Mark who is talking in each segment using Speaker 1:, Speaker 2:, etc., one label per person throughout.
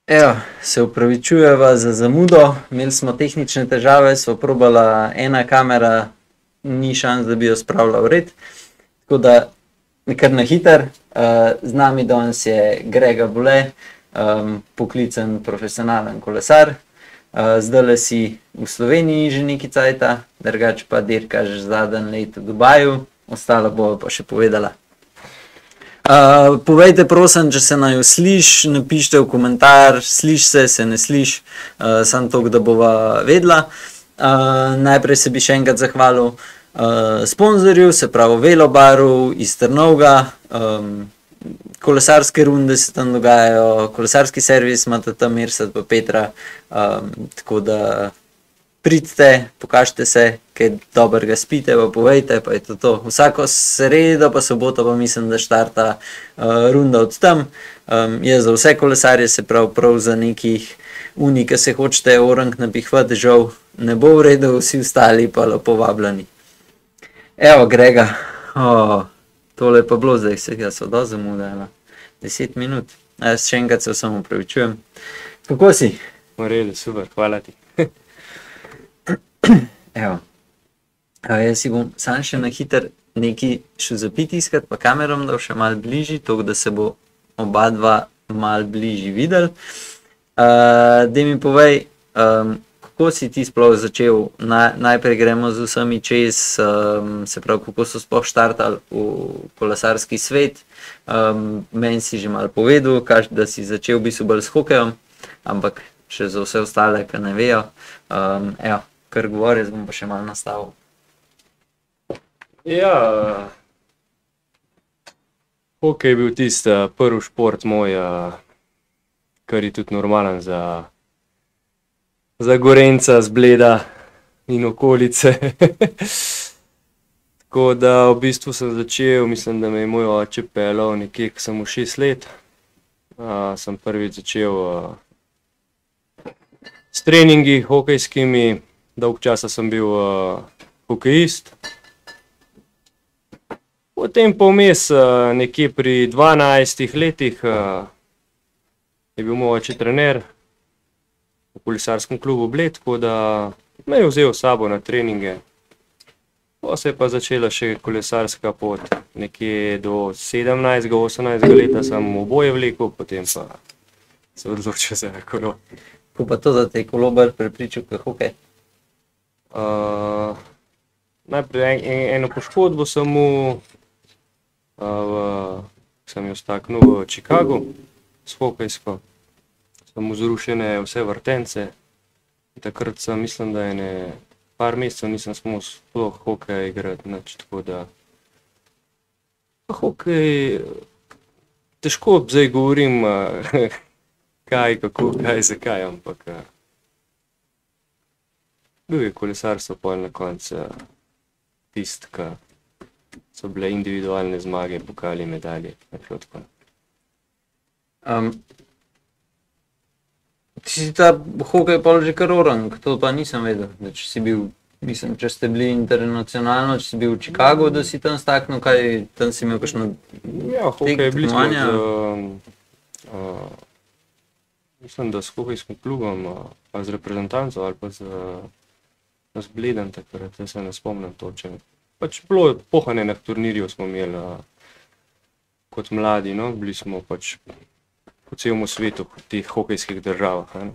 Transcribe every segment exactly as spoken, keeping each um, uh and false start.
Speaker 1: Evo, se upravičujeva za zamudo, imeli smo tehnične težave, sva probala ena kamera, ni šans, da bi jo spravila v red. Tako da, kar na hiter, uh, z nami danes je Grega Bole, um, poklicen profesionalen kolesar. Uh, zdajle si v Sloveniji že nekaj cajta, drugače pa dirkaš zadnje leto v Dubaju, ostalo bo pa še povedala. Uh, povejte prosim, če se naju sliš, napište v komentar, sliš se, se ne sliš, uh, samo toliko, da bova vedela. Uh, najprej se bi še enkrat zahvalil uh, sponzorju, se pravi Velobaru iz Trnovega, um, kolesarske runde se tam dogajajo, kolesarski servis imate tam Mirsad pa Petra, um, tako da pridite, pokažite se, kaj dobrega spite, pa povejte, pa je to to. Vsako sredo pa soboto pa mislim, da štarta uh, runda od tam. Um, je za vse kolesarje, se pravi prav za nekih uni, ki se hočete orang napihvati, žal ne bo v redu, vsi ostali pa lepo vabljeni. Evo, Grega, oh, tole je pa bilo zdaj, se ga so do zamudala. Deset minut. Jaz še enkrat se vsem upravičujem. Kako si?
Speaker 2: Moreli, super, hvala ti.
Speaker 1: Evo, jaz si bom sam še na hiter nekaj še zapiti iskat, pa kamerom dal še malo bližji, tako da se bo oba dva malo bližji videli. Uh, daj mi povej, um, kako si ti sploh začel, Na, najprej gremo z vsemi čez, um, se pravi, kako so sploh štartali v kolesarski svet. Um, meni si že malo povedal, kaž, da si začel v bistvu bolj s hokejem, ampak še za vse ostale, ki ne vejo. Um, evo, kar govori, jaz bom pa še malo nastavil.
Speaker 2: Ja, hokej je bil tisti uh, prvi šport moj, uh, kar je tudi normalen za, za Gorenjca, z Bleda in okolice. Tako da v bistvu sem začel, mislim, da me je moj oče peljal nekje, ko sem v šest let. Uh, sem prvič začel uh, s treningi hokejskimi. Dolg časa sem bil uh, hokejist. Potem pa vmes uh, nekje pri dvanajstih letih uh, je bil moj oče trener v kolesarskem klubu Bled, tako da me je vzel s sabo na treninge. Pa se je pa začela še kolesarska pot. Nekje do sedemnajstega, osemnajstega leta sem oboje vlekel, potem pa se odločil za kolo.
Speaker 1: Ko pa to, da te je kolo bolj prepričal, kot hokej?
Speaker 2: Uh, najprej en, en, eno poškodbo sem mu uh, sem jo staknil v Chicagu s hokejsko. Sem mu zrušene vse vrtence. Takrat sem, mislim, da ene par mesecev nisem smel sploh hokej igrati, nič, tako da hokej, težko zdaj govorim uh, kaj, kako, kaj, zakaj, ampak uh, bil je kolesarstvo pol na koncu tist, ki so bile individualne zmage, pokali, medalje, nekaj tako.
Speaker 1: Um, ti si ta hokej pol že kar orang, to pa nisem vedel, da če si bil, mislim, če ste bili internacionalno, če si bil v Chicagu, da si tam staknil, kaj, tam si imel kakšno
Speaker 2: Ja, hokej je bili smo
Speaker 1: tekmovanja?
Speaker 2: z, uh, mislim, da s hokejskim klubom, uh, pa z reprezentanco ali pa z z Bledem takrat, jaz se ne spomnim točno. Pač bilo pohane na turnirju smo imeli uh, kot mladi, no, bili smo pač po celem svetu, po teh hokejskih državah. Ne.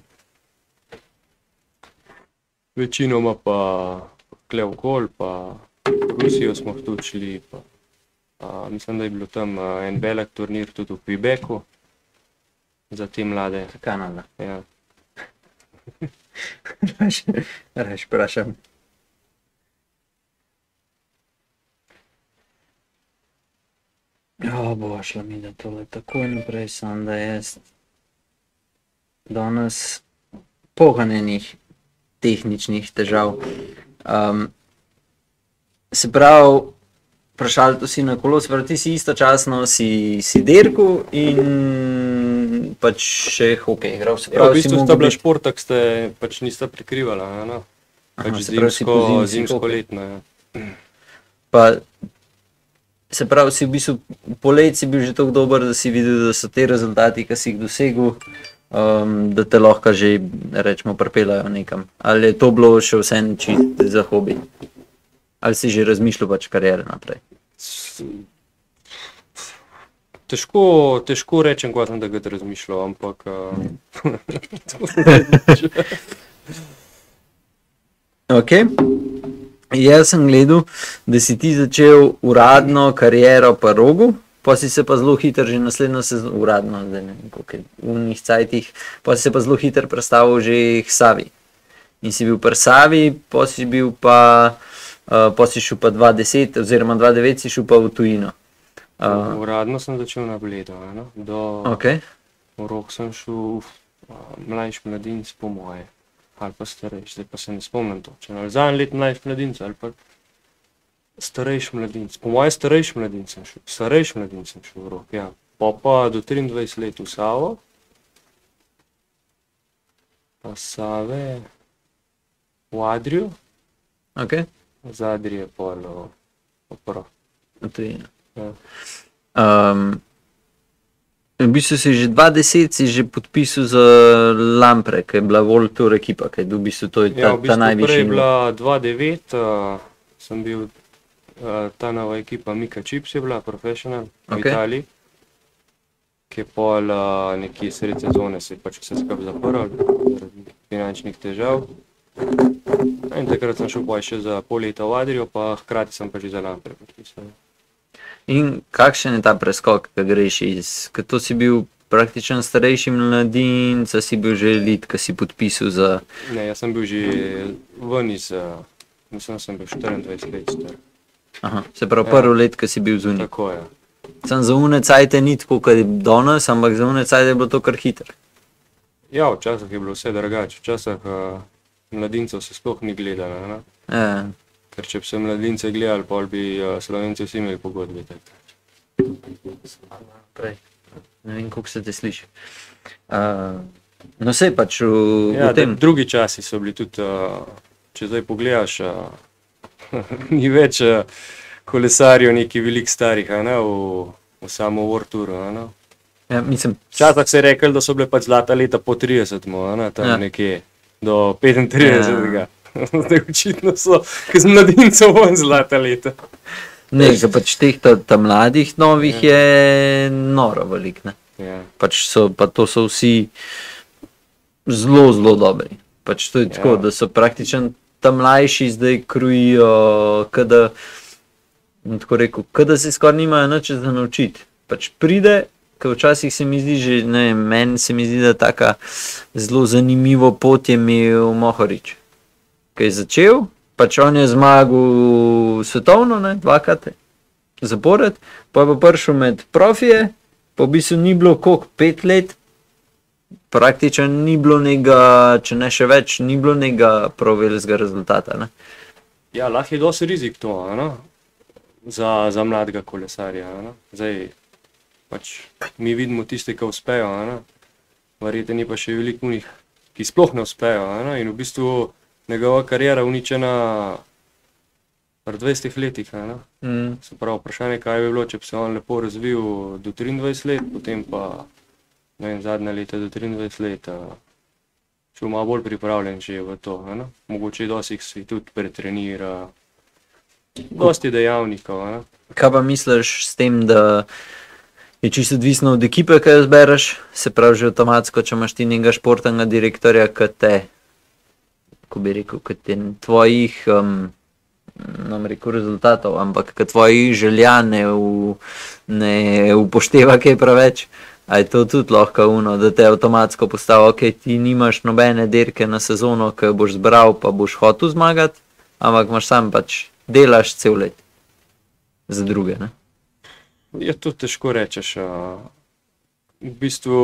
Speaker 2: Večinoma pa kle okol, pa Rusijo smo tudi šli, pa uh, mislim, da je bilo tam uh, en velik turnir tudi v Quebecu za te mlade.
Speaker 1: Kanada.
Speaker 2: Ja.
Speaker 1: Reš, vprašam. O, bo šla mi, da tole takoj naprej sem, da jaz danes poganenih tehničnih težav. Um, se pravi, vprašali to si na kolo, se pravi, ti si istočasno si, si dirkal in pač še hokej igral. Se
Speaker 2: Ja, v
Speaker 1: pravi, si
Speaker 2: bistvu
Speaker 1: mogel
Speaker 2: sta bila
Speaker 1: biti-
Speaker 2: športa, ki ste pač nista prikrivala, a no.
Speaker 1: Aha,
Speaker 2: Pač
Speaker 1: se pravi, si
Speaker 2: zimsko,
Speaker 1: pozimi si
Speaker 2: zimsko
Speaker 1: hokej.
Speaker 2: letno, ja.
Speaker 1: Pa, se pravi, si v bistvu poleti si bil že tako dober, da si videl, da so te rezultati, ki si jih dosegel, um, da te lahko že, rečemo, pripeljajo nekam. Ali je to bilo še vseeno čisto za hobi? Ali si že razmišljal pač kariere naprej?
Speaker 2: Težko, težko rečem, ko sem takrat razmišljal, ampak uh,
Speaker 1: Ok. Jaz sem gledal, da si ti začel uradno kariero pa Rogu, pa si se pa zelo hitro že naslednjo sezono, uradno, zdaj ne vem, koliko je v unih cajtih, pa si se pa zelo hitro prestavil že k Savi. In si bil pri Savi, pa si bil pa, uh, pa si šel pa dva deset oziroma dva devet si šel pa v tujino. Uh,
Speaker 2: uradno sem začel na Bledu, no? Do
Speaker 1: ok.
Speaker 2: v Rog sem šel uh, mlajši mladinec po moje, ali pa starejši, zdaj pa se ne spomnim točno, ali zadnji let mlajši mladinec, ali pa starejši mladinec, po moje starejši mladinec sem šel, starejši mladinec sem šel v Rog, ja. Pa pa do triindvajset let v Savo, pa Save v Adrijo,
Speaker 1: Ok.
Speaker 2: z Adrije pol opro.
Speaker 1: V tujino.
Speaker 2: Ja.
Speaker 1: Um, v bistvu si že dva deset si že podpisal za Lampre, ki je bila World Tour ekipa, ki je v bistvu to je ta,
Speaker 2: Ja, v
Speaker 1: ta
Speaker 2: bistvu
Speaker 1: najvišji
Speaker 2: prej je
Speaker 1: nivo.
Speaker 2: bila dva devet, uh, sem bil, uh, ta nova ekipa Mika Chips je bila, professional, v
Speaker 1: Ok.
Speaker 2: Italiji, ki je pol uh, nekje sred sezone se je pač vse skupaj zaprl, zaradi finančnih težav. In takrat sem šel pa še za pol leta v Adrijo, pa hkrati sem pa že za Lampre podpisal.
Speaker 1: In kakšen je ta preskok, ki greš iz, ker to si bil praktično starejši mladinec, a si bil že elit, ki si podpisal za...
Speaker 2: Ne, jaz sem bil že ven iz, uh, mislim, da sem bil štiriindvajset let star.
Speaker 1: Aha, se pravi
Speaker 2: Ja.
Speaker 1: prvo let, ki si bil zunaj.
Speaker 2: Tako je.
Speaker 1: Sam za une cajte ni tako, kot je danes, ampak za une cajte je bilo to kar hitro.
Speaker 2: Ja, včasih je bilo vse drugače, včasih uh, mladincev se sploh ni gledalo, ne?
Speaker 1: Ja.
Speaker 2: Ker če bi se mladince gledali, pol bi uh, Slovenci vsi imeli pogodbe. Tak.
Speaker 1: Prej. Ne vem, koliko se te sliši. Uh, no, sej pač v,
Speaker 2: Ja,
Speaker 1: v tem.
Speaker 2: drugi časi so bili tudi, uh, če zdaj pogledaš, uh, ni več uh, kolesarjev neki velik starih, a ne, v, v samo World Touru, a ne.
Speaker 1: Ja, mislim,
Speaker 2: Včasih se je rekel, da so bile pač zlata leta po tridesetem, a ne, tam
Speaker 1: Ja.
Speaker 2: ja. nekje do petintridesetega. Zdaj očitno so, ker z mladincev ven zlata leta.
Speaker 1: ne, ker pač teh ta, ta mladih novih je noro velik, ne.
Speaker 2: Ja.
Speaker 1: Pač so, pa to so vsi zelo, zelo dobri. Pač to je
Speaker 2: Ja.
Speaker 1: tako, da so praktično ta mlajši zdaj krujijo, kada, bom tako rekel, kada se skoraj nimajo nič za naučiti. Pač pride, ker včasih se mi zdi že, ne vem, meni se mi zdi, da taka zelo zanimivo pot je imel Mohorič. Ki je začel, pač on je zmagal svetovno, ne, dvakrat zapored, pa je pa prišel med profije, pa v bistvu ni bilo koliko, pet let, praktično ni bilo nekega, če ne še več, ni bilo nekega prav velikega rezultata. Ne?
Speaker 2: Ja, lahko je dosti rizik to, a ne, za, za mladega kolesarja, a ne. Zdaj, pač mi vidimo tiste, ki uspejo, a ne, verjetno ni pa še veliko njih, ki sploh ne uspejo, a ne, in v bistvu njegova kariera uničena pri dvajsetih letih, a ne.
Speaker 1: Mm.
Speaker 2: Se pravi, vprašanje, kaj bi bilo, če bi se on lepo razvil do triindvajset let, potem pa, ne vem, zadnja leta do triindvajset let, a, šel malo bolj pripravljen že v to, a ne. Mogoče dosti jih se tudi pretrenira, dosti dejavnikov, a ne.
Speaker 1: Kaj pa misliš s tem, da je čisto odvisno od ekipe, ki jo zbereš, se pravi že avtomatsko, če imaš ti nekega športnega direktorja, ki te, ko bi rekel, ki te tvojih, um, nam rekel rezultatov, ampak ki tvojih želja ne, v, ne upošteva kaj preveč. A je to tudi lahko uno, da te avtomatsko postavi, ok, ti nimaš nobene dirke na sezono, ki jo boš zbral, pa boš hotel zmagati, ampak imaš sam pač, delaš cel let za druge, ne?
Speaker 2: Je to težko rečeš, a, v bistvu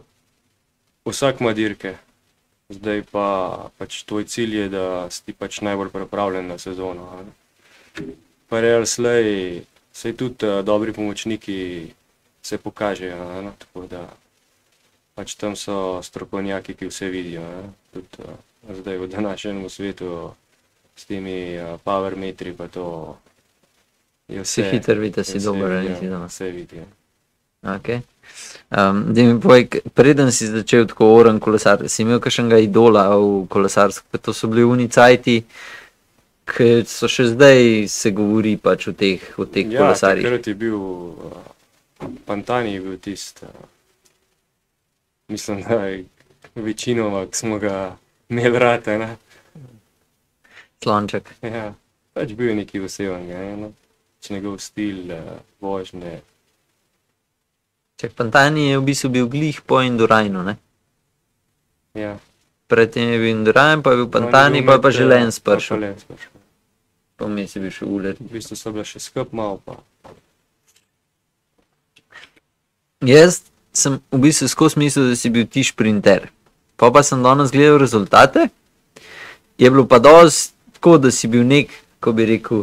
Speaker 2: vsak ima dirke, zdaj pa pač tvoj cilj je, da si ti pač najbolj pripravljen na sezono, a ne. Pa real slej, saj tudi a, dobri pomočniki se pokažejo, a ne, tako da pač tam so strokovnjaki, ki vse vidijo, a ne. Tudi a, zdaj v današnjem svetu s temi a, power metri pa to je
Speaker 1: Si
Speaker 2: vse.
Speaker 1: hiter vidi, da si
Speaker 2: vse
Speaker 1: dober ali
Speaker 2: vidijo,
Speaker 1: nisi dober.
Speaker 2: Vse vidijo.
Speaker 1: Okay. Um, da mi povej, k- preden si začel tako oren kolesar, si imel kakšnega idola v kolesarstvu, to so bili unicajti, ki so še zdaj se govori pač o teh, o teh
Speaker 2: Ja,
Speaker 1: kolesarjih.
Speaker 2: takrat je bil, uh, Pantani je bil tist, uh, mislim, da je večinoma, ki smo ga imeli rate, ne.
Speaker 1: Slonček.
Speaker 2: Ja, pač bil je nekaj osebnega, ne, no. Pač njegov stil, uh, vožnje.
Speaker 1: Čak Pantani je v bistvu bil glih po Endurajnu, ne?
Speaker 2: Ja.
Speaker 1: Predtem je bil Endurajn, pa je bil
Speaker 2: On je
Speaker 1: Pantani,
Speaker 2: bil
Speaker 1: pa je
Speaker 2: med,
Speaker 1: pa že
Speaker 2: uh,
Speaker 1: Lens
Speaker 2: pa
Speaker 1: prišel.
Speaker 2: Lenz prišel.
Speaker 1: Pa vmes je bil še Uller.
Speaker 2: V bistvu so bila še skup malo, pa
Speaker 1: Jaz sem v bistvu skozi mislil, da si bil ti šprinter. Pa pa sem danes gledal rezultate, je bilo pa dosti tako, da si bil nek, ko bi rekel,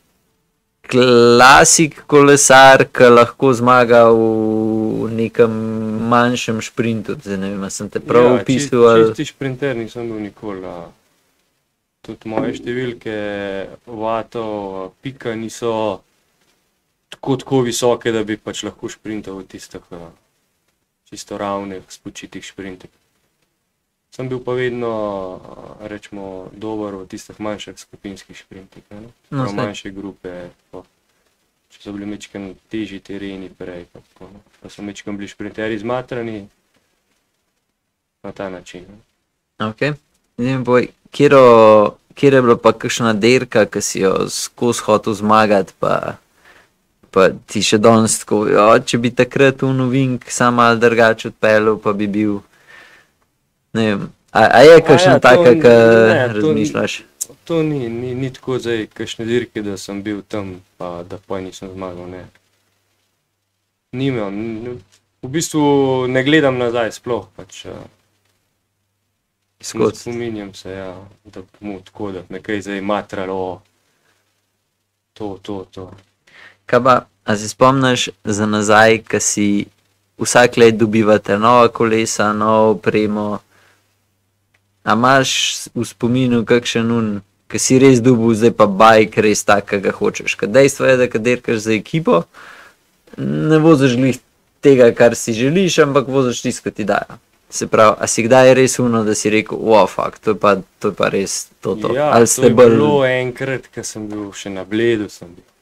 Speaker 1: klasik kolesar, ki lahko zmaga v nekem manjšem šprintu. Zdaj ne vem, a sem te prav
Speaker 2: ja,
Speaker 1: opisal ali...
Speaker 2: čisti šprinter nisem bil nikoli. a. Tudi moje številke vatov, pika niso tako, tako visoke, da bi pač lahko šprintal v tistih a, čisto ravnih, spočitih šprintih. Sem bil pa vedno, a, rečemo, dober v tistih manjših skupinskih šprintih, ne.
Speaker 1: No,
Speaker 2: Prav
Speaker 1: saj.
Speaker 2: manjše grupe, pa, če so bili mečken težji tereni prej, pa, tako, ne. Pa so mečken bili šprinterji zmatrani na ta način. Ne.
Speaker 1: Ok. Zdaj mi povej, kjero, kjer je bila pa kakšna dirka, ki si jo skozi hotel zmagati, pa, pa ti še danes tako, jo, če bi takrat v novink sam malo drugače odpeljal, pa bi bil, ne vem, a, a je kakšna
Speaker 2: ja, to
Speaker 1: taka,
Speaker 2: ni-
Speaker 1: ki
Speaker 2: ne, to ni-
Speaker 1: razmišljaš?
Speaker 2: To ni, ni, ni tako zdaj, kakšne dirke, da sem bil tam, pa da pa nisem zmagal, ne. Nimam, n- v bistvu ne gledam nazaj sploh, pač uh,
Speaker 1: Skozi.
Speaker 2: spominjam se, ja, da mu tako, da me kaj zdaj matralo, to, to, to.
Speaker 1: Kaj pa, a se spomniš za nazaj, ko si vsak let dobivate nova kolesa, novo opremo, a imaš v spominu kakšen un, ki si res dobil, zdaj pa bajk res tak, ki ga hočeš. Ker dejstvo je, da kad dirkaš za ekipo, ne voziš glih tega, kar si želiš, ampak voziš tisto, kar ti dajo. Se pravi, a si kdaj res uno, da si rekel, wow, fuck, to je pa, to je pa res to, to.
Speaker 2: Ja,
Speaker 1: Ali
Speaker 2: to
Speaker 1: ste
Speaker 2: je
Speaker 1: bolj...
Speaker 2: bilo enkrat, ko sem bil še na Bledu, sem bil.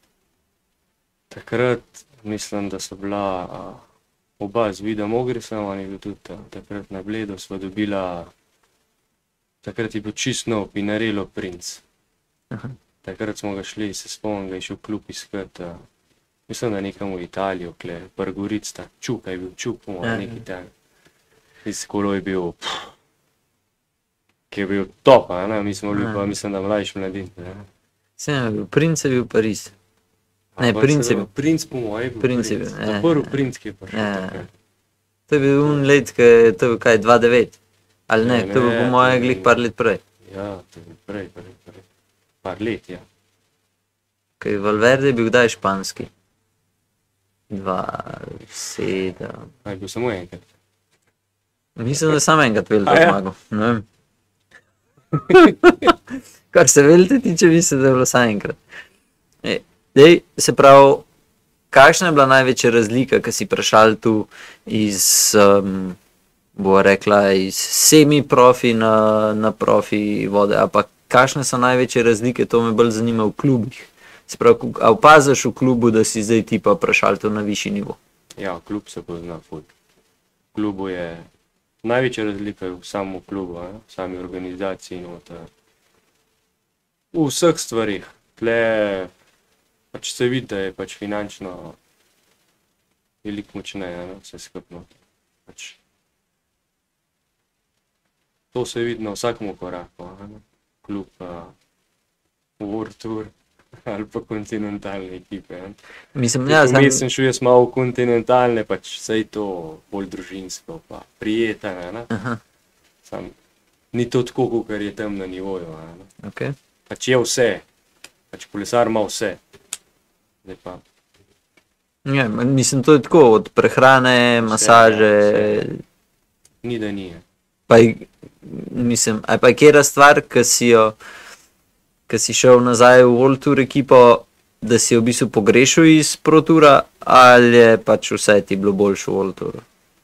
Speaker 2: Takrat mislim, da so bila a, oba z Vidom Ogrisom, on je bil tudi a, takrat na Bledu, sva dobila, takrat je bil čist nov Pinarello Prince.
Speaker 1: Aha.
Speaker 2: Takrat smo ga šli, se spomnim, ga je šel klub iskat, a, mislim, da nekam v Italijo, kle, Pargoric, ta Čuk, je bil Čuk, po mojem,
Speaker 1: Ja.
Speaker 2: neki tak. Tisti kolo je bil, pff, ki je bil top, a ne, mi smo bili
Speaker 1: Ja.
Speaker 2: pa, mislim, da mlajši mladinci, ne.
Speaker 1: Sem je bil, princ je bil Pariz. Ne,
Speaker 2: Ampak
Speaker 1: princ je
Speaker 2: celo
Speaker 1: bil.
Speaker 2: Princ po mojem je bil.
Speaker 1: Princ je
Speaker 2: princ.
Speaker 1: bil,
Speaker 2: Ta
Speaker 1: ja,
Speaker 2: prvi
Speaker 1: ja.
Speaker 2: princ, ki je prišel.
Speaker 1: Ja.
Speaker 2: takrat.
Speaker 1: To je bil un let, ki je, to je bil kaj, dva devet? Ali ne,
Speaker 2: Ne,
Speaker 1: to je bil
Speaker 2: ne,
Speaker 1: po
Speaker 2: to
Speaker 1: moje
Speaker 2: je-
Speaker 1: glih par let prej.
Speaker 2: Ja, to je bil prej, prej, prej. Par let, ja.
Speaker 1: Kaj Valverde je bil kdaj španski? Dva, sedem.
Speaker 2: A je bil samo enkrat.
Speaker 1: Mislim, da sam enkrat veliko
Speaker 2: A ja?
Speaker 1: zmagal. Ne vem. Kar se velte tiče, mislim, da je bilo samo enkrat. E, dej, se pravi, kakšna je bila največja razlika, ki si prešal tu iz, um, bo rekla, iz semi-profi na, na profi vode, a pa kakšne so največje razlike, to me bolj zanima v klubih. Se pravi, a opaziš v klubu, da si zdaj ti pa prešal tu na višji nivo?
Speaker 2: Ja, klub se pozna ful. V klubu je največja razlika je v samem klubu, a, v sami organizaciji not. a. V vseh stvarih. Tle pač se vidi, da je pač finančno veliko močneje, a ne, vse skupno. Pač to se vidi na vsakem koraku, a ne. Klub, a, World Tour ali pa kontinentalne ekipe. a ne.
Speaker 1: Mislim,
Speaker 2: Ja,
Speaker 1: ja, sam,
Speaker 2: Vmes sem šel jaz malo v kontinentalne, pač vse to bolj družinsko, pa prijetno, ne.
Speaker 1: aha,
Speaker 2: Sam, ni to tako, kot je tam na nivoju, a ne.
Speaker 1: ok.
Speaker 2: Pač je vse, pač kolesar ima vse. Zdaj pa,
Speaker 1: Ja, mislim, to je tako, od prehrane, masaže,
Speaker 2: vse. ni da ni.
Speaker 1: pa je, mislim, ali pa je kjera stvar, ki si jo, ki si šel nazaj v World Tour ekipo, da si jo v bistvu pogrešal iz Protura, ali je pač vse ti bilo boljše v World Touru?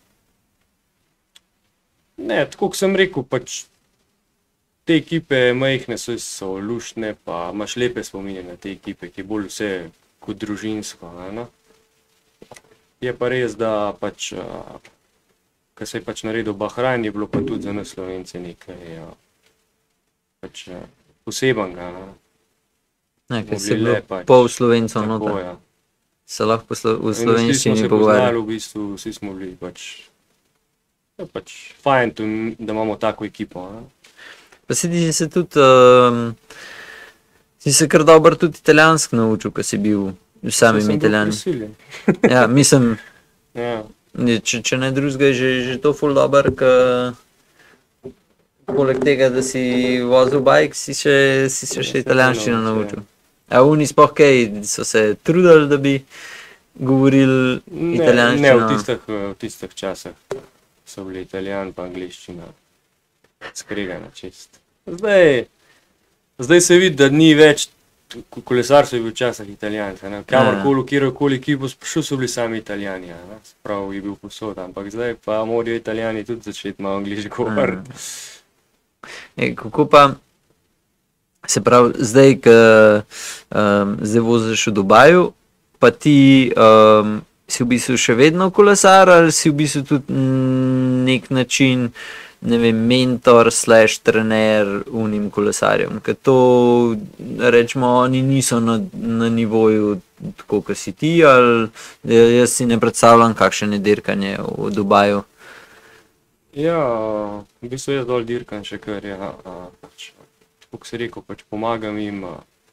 Speaker 2: Ne, tako kot sem rekel, pač te ekipe majhne so, so luštne, pa imaš lepe spominje na te ekipe, ki je bolj vse kot družinsko. Ne? Je pa res, da pač, ko se je pač naredil Bahrajn, je bilo pa tudi za nas Slovence nekaj pač posebenega. Ne?
Speaker 1: Ne, ker si bilo pač, pol Slovencov noter. Ja. Se lahko v slovenščini pogovarjali.
Speaker 2: V bistvu vsi smo bili pač, je pač fajn, da imamo tako ekipo. Ne?
Speaker 1: Pa si ti se tudi, um, si se kar dobro tudi italijansko naučil, ko si bil v samim Italijani. Ja, mislim,
Speaker 2: ja.
Speaker 1: Če, če ne drugega, je že, že to ful dober, ka, poleg tega, da si vozil bajk, si še, si še, še italijanščino naučil. A oni sploh kaj, so se trudili, da bi govorili italijanščino?
Speaker 2: Ne, ne v, tistih, v tistih časih so bili italijan pa angliščina skregana čist. Zdaj, zdaj se vidi, da ni več, kolesarstvo je bil včasih Italijan, kamorkoli, kjerkoli ekipo sprašil, so bili sami Italijani, sprav je bil posod, ampak zdaj pa morajo Italijani tudi začeti malo angliško govoriti.
Speaker 1: Kako pa, se pravi, zdaj, ko um, zdaj voziš v Dubaju, pa ti um, si v bistvu še vedno kolesar, ali si v bistvu tudi nek način, ne vem, mentor slash trener unim kolesarjem, ker to, rečemo, oni niso na, na nivoju tako, kot si ti, ali jaz si ne predstavljam, kakšen je dirkanje v Dubaju.
Speaker 2: Ja, v bistvu jaz dol dirkam še kar, ja, pač, kako si rekel, pač pomagam jim,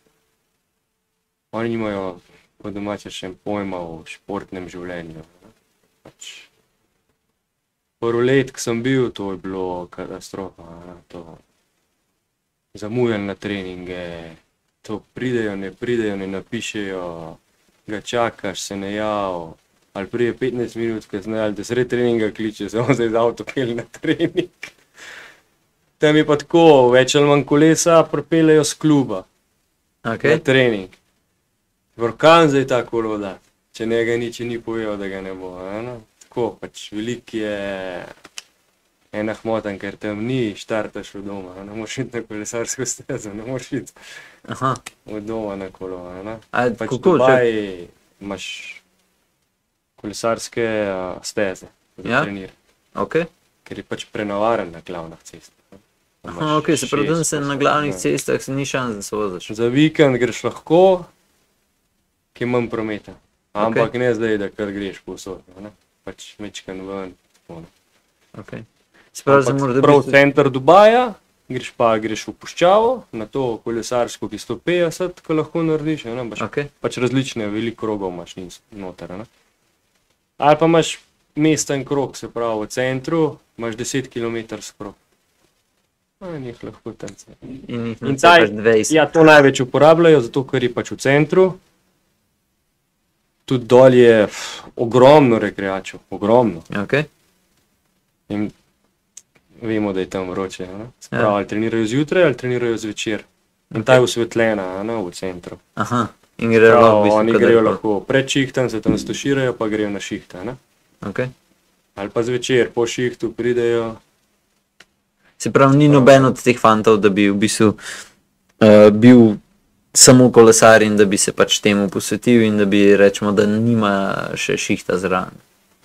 Speaker 2: oni nimajo po domače še pojma o športnem življenju, pač, prvo let, ko sem bil, to je bilo katastrofa, to zamujali na treninge, to pridejo, ne pridejo, ne napišejo, ga čakaš, se ne jav, ali pride petnajst minut kasneje, ali da sred treninga kliče, se on zdaj z avto pelje na trening. Tam je pa tako, več ali manj kolesa pripeljejo s kluba,
Speaker 1: okay,
Speaker 2: na trening. Kam zdaj ta kolo da, če njega nič ni povedal, da ga ne bo, ne? Tako, pač velik je ena hmotan, ker tam ni štartaš od doma, ne moraš iti na kolesarsko stezo, ne moraš iti od doma na kolo, ne. Pač v Dubaji imaš kolesarske uh, steze, za trenir,
Speaker 1: okay,
Speaker 2: ker je pač prenavaren na glavnih cestah.
Speaker 1: Aha, ok, se pravi, da se na glavnih cestah se ni šans, da se voziš.
Speaker 2: Za vikend greš lahko, ki je manj prometa, ampak okay, ne zdaj, da kar greš povsod, ne. Pač mečkan ven, tako ne.
Speaker 1: Okay. Prav
Speaker 2: v center Dubaja, greš pa greš v puščavo, na to kolesarsko, ki sto petdeset, ko lahko narediš, ne, pač,
Speaker 1: okay,
Speaker 2: pač različne, veliko krogov imaš noter, ne. Ali pa imaš mesten krog, se pravi v centru, imaš deset kilometrski krog. In jih lahko tam se.
Speaker 1: In jih nacepaš dvajset.
Speaker 2: Ja, to največ uporabljajo, zato ker je pač v centru. Tudi dol je ogromno rekreačev, ogromno.
Speaker 1: Okay.
Speaker 2: In vemo, da je tam vroče, ne? Sprav, ja, ali trenirajo zjutraj, ali trenirajo zvečer. In okay, ta je osvetljena, ne, v centru.
Speaker 1: Aha, in grejo lahko v bistvu,
Speaker 2: oni grejo lahko pred šihtom, se tam stoširajo, pa grejo na šihta, ne.
Speaker 1: Okay.
Speaker 2: Ali pa zvečer, po šihtu pridejo.
Speaker 1: Se pravi, ni noben od teh fantov, da bi v bistvu uh, bil samo kolesar in da bi se pač temu posvetil in da bi, rečemo, da nima še šihta zraven.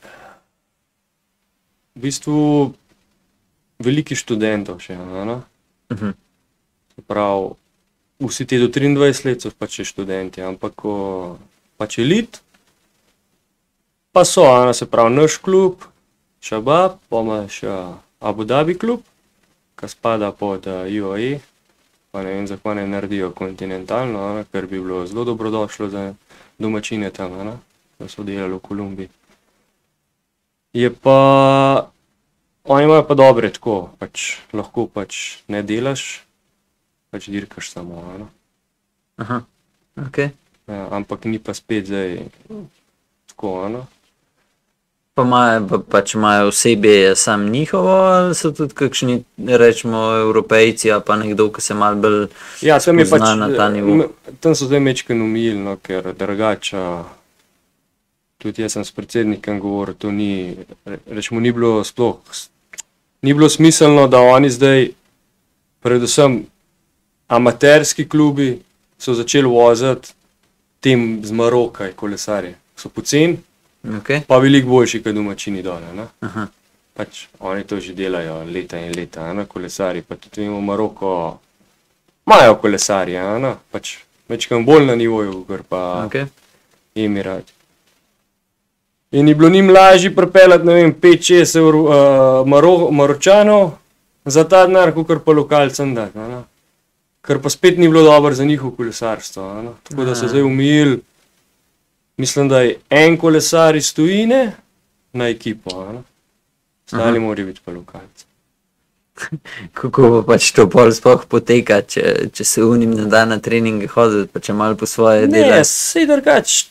Speaker 2: V bistvu veliki študentov še, ne?
Speaker 1: Uh-huh.
Speaker 2: Prav, vsi te do triindvajset let so pač še študenti, ampak ko pač elit, pa so, ne, se pravi, naš klub, Šabab, pa imaš Abu Dhabi klub, ki spada pod uh, U A E, pa ne vem, zakaj ne naredijo kontinentalno, ne, ker bi bilo zelo dobrodošlo za domačine tam, ne, da so delali v Kolumbiji. Je pa, oni imajo pa dobre tako, pač lahko pač ne delaš, pač dirkaš samo, ne.
Speaker 1: Aha, ok.
Speaker 2: Ja, ampak ni pa spet zdaj tako, ne.
Speaker 1: Pa imajo, pa, pač imajo osebje sam njihovo, ali so tudi kakšni, rečemo, Evropejci, a pa nekdo, ki se malo bolj
Speaker 2: Ja, tam je pač,
Speaker 1: spozna na ta nivo.
Speaker 2: m- tam so zdaj mečken umil, no, ker drugače, tudi jaz sem s predsednikom govoril, to ni, re- rečemo, ni bilo sploh, s- ni bilo smiselno, da oni zdaj, predvsem amaterski klubi, so začeli voziti tem z Maroka kolesarje. So poceni,
Speaker 1: Okay.
Speaker 2: pa veliko boljši, kot domačini dole. Ne?
Speaker 1: Aha.
Speaker 2: Pač oni to že delajo leta in leta, ne? Kolesarji, pa tudi vemo, Maroko imajo kolesarje, ne? Pač večkrat bolj na nivoju, kot pa
Speaker 1: Okay.
Speaker 2: Emirati. In je bilo njim lažje pripeljati, ne vem, pet šest evrov uh, Maro, Maročanov za ta denar, kot pa lokalcem dati. Ne? Ker pa spet ni bilo dobro za njihovo kolesarstvo. Ne? Tako da so
Speaker 1: Aha.
Speaker 2: zdaj umili, mislim, da je en kolesar iz tujine na ekipo. Ne? Ostali morajo biti pa lokalci.
Speaker 1: Kako pa pač to pol sploh poteka, če, če se unim ne da na treninge hoditi, pa če malo po svoje
Speaker 2: Ne,
Speaker 1: dela.
Speaker 2: sej drugač.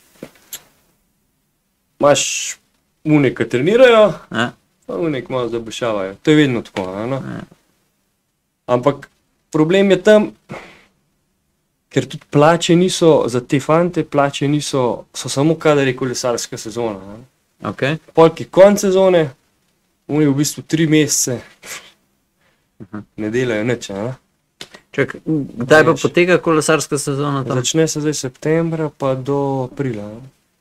Speaker 2: Imaš une, ki trenirajo,
Speaker 1: Ja?
Speaker 2: pa une, ki malo zabašavajo. To je vedno tako. a Ne?
Speaker 1: Ja.
Speaker 2: Ampak problem je tam, ker tudi plače niso, za te fante plače niso, so samo kadar je kolesarska sezona. Ne?
Speaker 1: Okay.
Speaker 2: Polk je konc sezone, oni v bistvu tri mesece ne delajo nič. a Ne?
Speaker 1: Čak, kdaj pa
Speaker 2: Veš.
Speaker 1: poteka kolesarska sezona tam?
Speaker 2: Začne se zdaj septembra pa do aprila. Ne?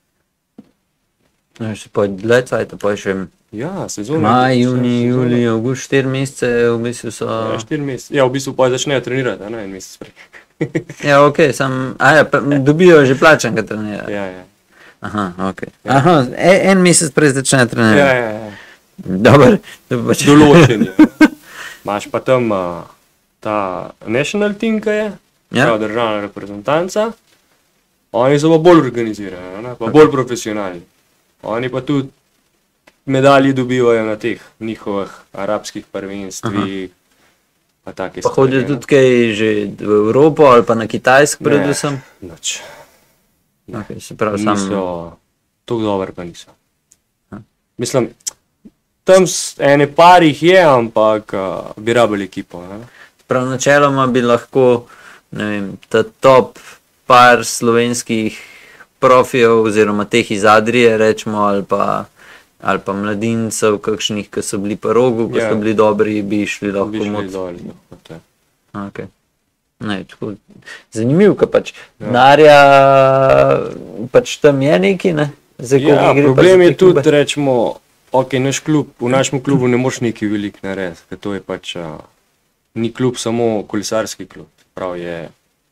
Speaker 1: No, še pa dlje cajta, pa je še
Speaker 2: Ja, sezona.
Speaker 1: maj,
Speaker 2: je-
Speaker 1: juni,
Speaker 2: sezona.
Speaker 1: julij, avgust, štiri mesece, v bistvu so...
Speaker 2: Ja, štiri mesece. Ja, v bistvu pa začnejo trenirati, a ne en mesec prej.
Speaker 1: Ja, ok, sam, a ja, pa, dobijo že plačan, kad trenirajo.
Speaker 2: Ja, ja.
Speaker 1: Aha, ok. Aha, en, en mesec prej začne
Speaker 2: Ja,
Speaker 1: trenirati.
Speaker 2: ja, ja.
Speaker 1: Dobar, to pa če...
Speaker 2: Določen je. Imaš pa tam uh, ta national team, ki je,
Speaker 1: Ja.
Speaker 2: ja. državna reprezentanca, oni so pa bolj organizirani, ne? Pa bolj profesionalni. Oni pa tudi medalje dobivajo na teh njihovih arabskih prvenstvih, pa take
Speaker 1: Pa hodijo
Speaker 2: ne.
Speaker 1: tudi kaj že v Evropo ali pa na Kitajsk predvsem.
Speaker 2: Nič.
Speaker 1: Okay, se pravi, sam...
Speaker 2: Niso, tako dobro pa niso. Mislim, tam s- ene par jih je, ampak uh, bi rabili ekipo. Ne?
Speaker 1: Prav načeloma bi lahko, ne vem, ta top par slovenskih profijev oziroma teh iz Adrije, rečemo, ali pa, ali pa mladincev, kakšnih, ki so bili pa rogu, ko
Speaker 2: Ja.
Speaker 1: so bili dobri, bi šli lahko
Speaker 2: Bi šli
Speaker 1: moc.
Speaker 2: dol, no, to je.
Speaker 1: Okay. Ne, tako, zanimivo, ker pač
Speaker 2: Ja.
Speaker 1: denarja pač tam je neki, ne? Zdaj, koliko
Speaker 2: Ja,
Speaker 1: gre pa
Speaker 2: problem
Speaker 1: za
Speaker 2: je
Speaker 1: te klube?
Speaker 2: tudi, rečemo, ok, naš klub, v našem klubu ne moreš neki velik narediti, ker to je pač, uh, ni klub samo kolesarski klub, prav je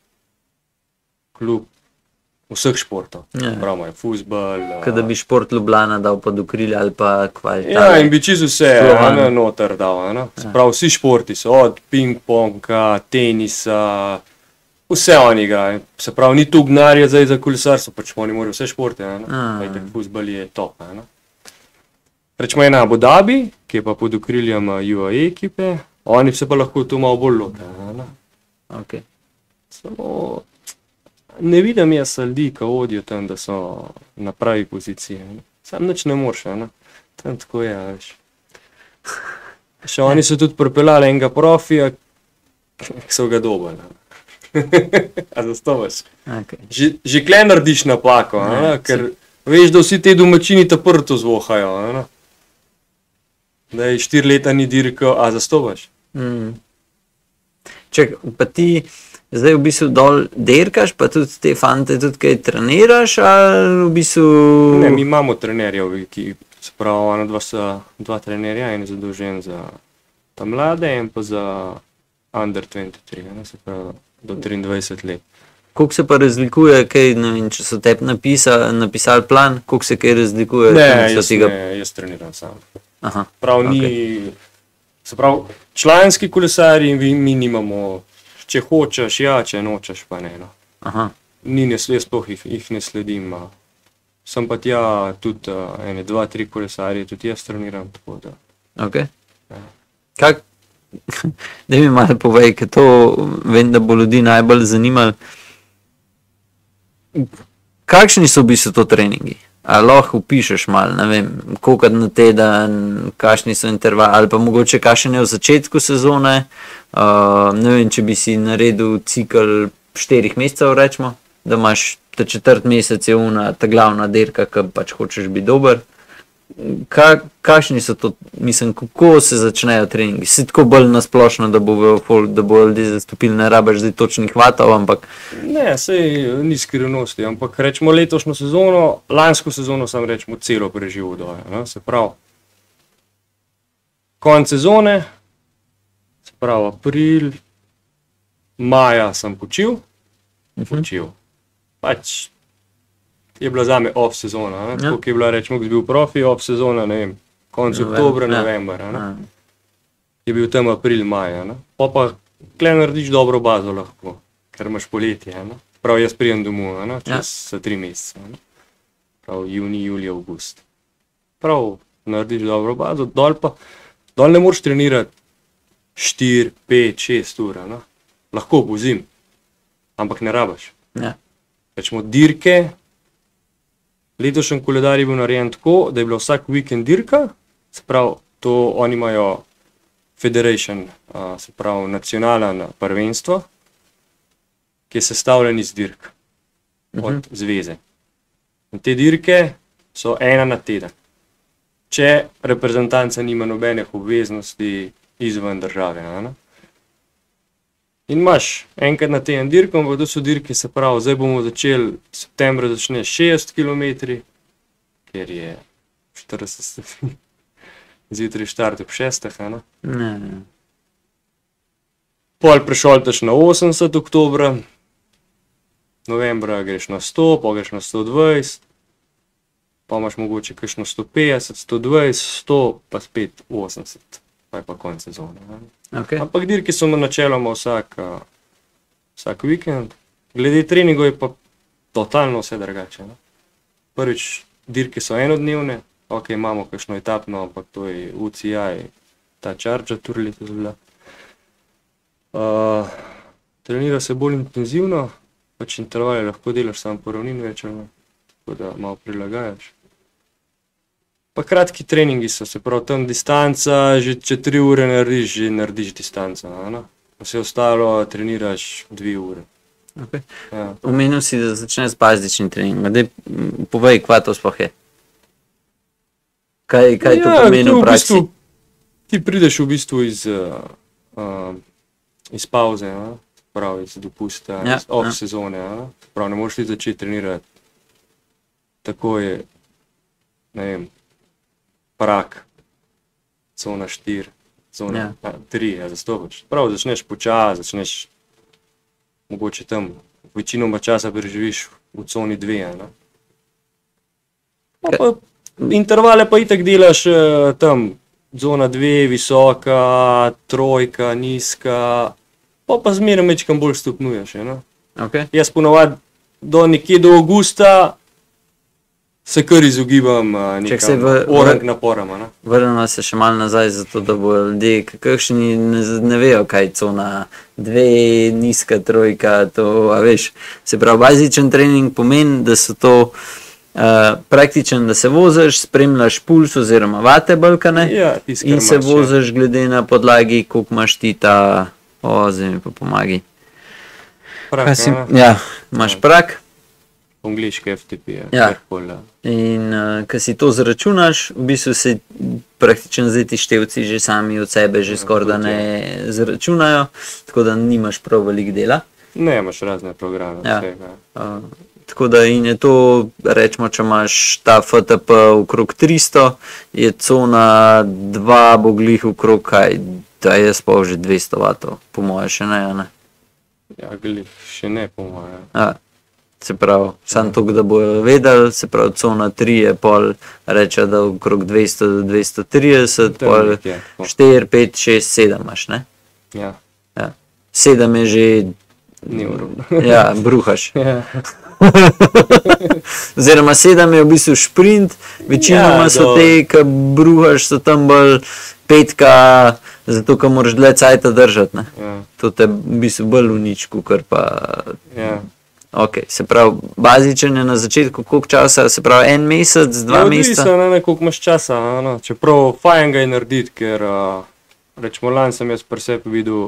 Speaker 2: klub vseh športov.
Speaker 1: Ja.
Speaker 2: Prav imajo fuzbal.
Speaker 1: Kot da bi šport Ljubljana dal pod okrilje ali pa kvaliteta.
Speaker 2: Ja, in bi čisto vse
Speaker 1: Slovan.
Speaker 2: a ne, noter dal. a Ne? Se pravi, vsi športi so, od ping-ponga, tenisa, vse oni igrajo. Se pravi, ni tu gnarja zdaj za kolesarstvo, pač oni morajo vse športe. a Ne?
Speaker 1: A.
Speaker 2: Kajti fuzbal je top. a Ne? Rečemo ena Abu Dhabi, ki je pa pod okriljem uh, U A E ekipe, oni se pa lahko tu malo bolj lotejo.
Speaker 1: Okay.
Speaker 2: Samo ne vidim jaz ljudi, ki hodijo tam, da so na pravi poziciji. Ne? Sam nič ne moreš, a ne? Tam tako je, a veš. Še oni so tudi pripeljali enega profija, ki so ga dobili. A zastovaš?
Speaker 1: Okay.
Speaker 2: Že, že kle narediš napako, a ne?
Speaker 1: Ja,
Speaker 2: Ker veš, da vsi te domačini ta prto zvohajo. a Ne? Da je štiri leta ni dirkal, a zastopaš?
Speaker 1: Mm. Čak, pa ti zdaj v bistvu dol derkaš, pa tudi te fante tudi kaj treniraš, ali v bistvu...
Speaker 2: Ne, mi imamo trenerjev v ekipi, se pravi, ona dva sta dva trenerja, en je zadolžen za ta mlade, en pa za under dvajset tri, ne, se pravi, do triindvajset let.
Speaker 1: Koliko se pa razlikuje, kaj, ne vem, če so te napisa, napisali plan, koliko se kaj razlikuje?
Speaker 2: Ne,
Speaker 1: tam, so
Speaker 2: jaz,
Speaker 1: tega...
Speaker 2: ne, jaz treniram sam.
Speaker 1: Aha,
Speaker 2: Prav ni, se pravi, članski kolesarji in vi- mi nimamo, če hočeš, ja, če nočeš, pa ne. No.
Speaker 1: aha,
Speaker 2: Ni ne, jaz sploh jih, jih ne sledim. a. Sem pa tja tudi uh, ene, dva, tri kolesarje, tudi jaz treniram, tako da.
Speaker 1: ok. Kak, da mi malo povej, ker to vem, da bo ljudi najbolj zanimalo. Kakšni so v bistvu to treningi? A lahko upišeš malo, ne vem, koliko na teden, kakšni so intervali, ali pa mogoče kakšen je v začetku sezone, uh, ne vem, če bi si naredil cikl štirih mesecev, rečemo, da imaš ta četrt mesec je una, ta glavna dirka, ki pač hočeš biti dober. Ka, kakšni so to, mislim, kako se začnejo treningi? Si tako bolj nasplošno, da bo, da bo ljudi zastopili, ne rabaš zdaj točnih vatov, ampak...
Speaker 2: Ne, sej ni skrivnosti, ampak rečemo letošnjo sezono, lansko sezono sem rečemo celo preživel doje, ne? Se pravi, konc sezone, se pravi april, maja sem počil, počil, pač je bila zame off sezona, ne? Tako ja. Je bila, rečemo, ko si bil profi, off sezona, ne vem, konc oktobra, ja. November, ne? Ja. Je bil tam april, maja, ne? Pa pa kle narediš dobro bazo lahko, ker imaš poletje, ne? Prav jaz prijem domov, ne? Čez ja. tri mesece, ne? Prav juni, julij, avgust. Prav narediš dobro bazo, dol pa, dol ne moraš trenirati štiri, pet, šest ur, ne? Lahko bo zim, ampak ne rabaš.
Speaker 1: Ja.
Speaker 2: Rečemo dirke, letošnji koledar je bil narejen tako, da je bila vsak vikend dirka, se pravi, to oni imajo Federation, a, se pravi, nacionalno prvenstvo, ki je sestavljen iz dirk od uh-huh. zveze. In te dirke so ena na teden. Če reprezentanca nima nobenih obveznosti izven države, ne? In imaš enkrat na teden dirko, ampak to so dirke, se pravi, zdaj bomo začeli, septembra začne šest kilometrov, ker je štirideset stopinj, zjutraj štart ob šestih, ne?
Speaker 1: Ne, ne.
Speaker 2: Pol prešolteš na osemdeset oktobra, novembra greš na sto, pa greš na sto dvajset, pa imaš mogoče kakšno sto petdeset, sto dvajset, sto, pa spet osemdeset, pa je pa konc sezone, ne?
Speaker 1: Okay.
Speaker 2: Ampak dirke so načeloma vsak, vsak vikend. Glede treningov je pa totalno vse drugače. Ne? Prvič, dirke so enodnevne, ok, imamo kakšno etapno, ampak to je U C I, ta Charger Tour letos bila. Uh, trenira se bolj intenzivno, pač intervale lahko delaš samo po ravnini več, tako da malo prilagajaš. Pa kratki treningi so, se pravi, tam distanca, že če tri ure narediš, že narediš distanco, ne? Vse ostalo treniraš dve ure.
Speaker 1: Okay.
Speaker 2: Ja.
Speaker 1: Omenil si, da začneš z bazičnim treningom, daj povej, kva to sploh je. Kaj, kaj ja, to pomeni v praksi?
Speaker 2: V bistvu, ti prideš v bistvu iz, uh, uh, iz pauze, ne? Pravi, iz dopusta, ja, iz off ja. sezone, ne? Pravi, ne moreš ti začeti trenirati. Tako je, ne vem, Prak, cona štiri, cona ja. tri, ja, zastopaš. Prav, začneš počas, začneš mogoče tam, večinoma časa preživiš v coni dve, ne? Pa, pa, intervale pa itak delaš tam, cona dve, visoka, trojka, nizka, pa pa zmeraj mečkam bolj stopnuješ, ne?
Speaker 1: Okay.
Speaker 2: Jaz ponovadi do nekje do avgusta se kar izogibam nekam orang naporama. Ne?
Speaker 1: Vrnemo se še malo nazaj, zato da bo ljudje, kakšni ne, ne vejo, kaj cona dve, nizka trojka, to, a veš. Se pravi, bazičen trening pomeni, da so to uh, praktičen, da se voziš, spremljaš puls oziroma vate balkane
Speaker 2: ja,
Speaker 1: in se
Speaker 2: imaš,
Speaker 1: voziš
Speaker 2: ja.
Speaker 1: glede na podlagi, koliko imaš ti ta, o, zdaj mi pa pomagi.
Speaker 2: Prak,
Speaker 1: si, ja, imaš ja. prak.
Speaker 2: Angliški F T P,
Speaker 1: ja. Ja. In uh, ko si to zračunaš, v bistvu se praktično zdaj ti števci že sami od sebe že ja, skoraj da ne ja. zračunajo, tako da nimaš prav veliko dela.
Speaker 2: Ne, imaš razne programe.
Speaker 1: Ja.
Speaker 2: Vsega.
Speaker 1: Uh, tako da in je to, rečemo, če imaš ta F T P okrog tristo, je cona dva bo glih okrog kaj, da je spol že dvesto vatov, po moje še ne, ne?
Speaker 2: Ja, glih še ne, po moje.
Speaker 1: Ja. Se pravi, samo to, da bojo vedeli, se pravi, cona tri je pol, reče, da okrog dvesto do dvesto trideset, pol štiri, pet, šest, sedem imaš, ne?
Speaker 2: Ja.
Speaker 1: Ja. sedem je že...
Speaker 2: Ni vrlo.
Speaker 1: Ja, bruhaš.
Speaker 2: Ja.
Speaker 1: Oziroma sedem je v bistvu šprint, večinoma ja, so do... te, ki bruhaš, so tam bolj petka, zato, ker moraš dlje cajta držati, ne?
Speaker 2: Ja.
Speaker 1: To te v bistvu bolj unič, kukor pa...
Speaker 2: Ja.
Speaker 1: Ok, se pravi, bazičen je na začetku koliko časa, se pravi en mesec, dva
Speaker 2: Ja,
Speaker 1: meseca?
Speaker 2: odvisno, ne, ne, koliko imaš časa, a no. Čeprav fajn ga je narediti, ker uh, rečemo, lani sem jaz pri sebi videl,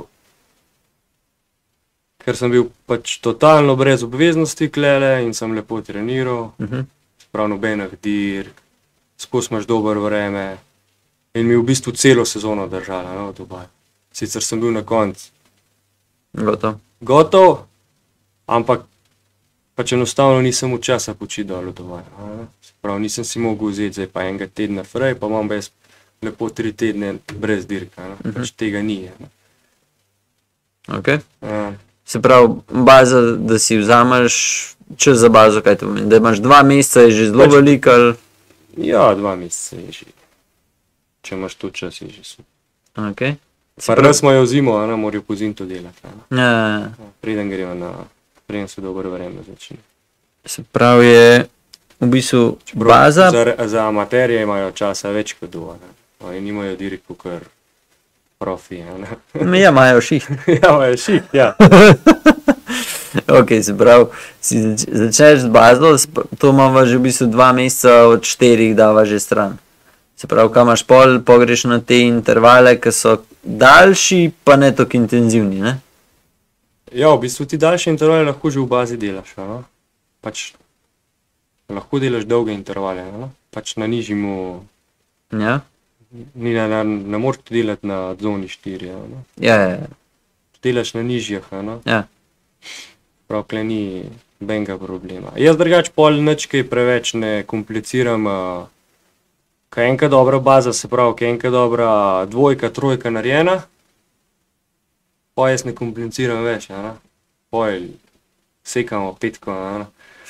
Speaker 2: ker sem bil pač totalno brez obveznosti klele in sem lepo treniral,
Speaker 1: Uh -huh.
Speaker 2: prav nobenih dirk, skozi imaš dober vreme in mi je v bistvu celo sezono držala, no, v Dubaju. Sicer sem bil na koncu
Speaker 1: Gotovo.
Speaker 2: gotov, ampak pač enostavno nisem v časa počiti dol v Dubaju. Se pravi, nisem si mogel vzeti zdaj pa enega tedna fraj, pa imam jaz lepo tri tedne brez dirka, no.
Speaker 1: Mhm.
Speaker 2: Pač tega ni. No.
Speaker 1: Ok.
Speaker 2: Ja.
Speaker 1: Se pravi, baza, da si vzameš čas za bazo, kaj to pomeni? Da imaš dva meseca, je že zelo
Speaker 2: Pač-
Speaker 1: veliko ali...
Speaker 2: Ja, dva meseca je že. Če imaš tu čas, je že super.
Speaker 1: Ok. Se
Speaker 2: Pa
Speaker 1: pravi,
Speaker 2: res imajo zimo, a ne morajo po zim to delati. a ne.
Speaker 1: ja, ja, ja.
Speaker 2: Ja, Preden gremo na, preden se dobro vreme začne.
Speaker 1: Se pravi, je v bistvu
Speaker 2: Čeprav
Speaker 1: baza,
Speaker 2: Za, za amaterje imajo časa več kot do, a ne. Oni nimajo dirko, kar profi, a ne.
Speaker 1: ja, imajo šiht.
Speaker 2: Ja, imajo ših, ja.
Speaker 1: Ok, se pravi, si zač začneš z bazo, sp- to imamo že v bistvu dva meseca od štirih dava že stran. Se pravi, kam imaš pol, pogreš na te intervale, ki so daljši, pa ne tako intenzivni, ne?
Speaker 2: Ja, v bistvu ti daljše intervale lahko že v bazi delaš, a no. Pač lahko delaš dolge intervale, a no. Pač na nižjemu,
Speaker 1: Ja,
Speaker 2: ni na, na, ne moreš to delati na zoni štiri, a no.
Speaker 1: ja, ja, ja.
Speaker 2: Delaš na nižjih, a no.
Speaker 1: ja.
Speaker 2: Prav, kle ni benga problema. Jaz drugače pol nič kaj preveč ne kompliciram, uh, ko je enka dobra baza, se pravi, ko je enka dobra dvojka, trojka narejena, pa jaz ne kompliciram več, a ne. Pol sekamo petko, a ne.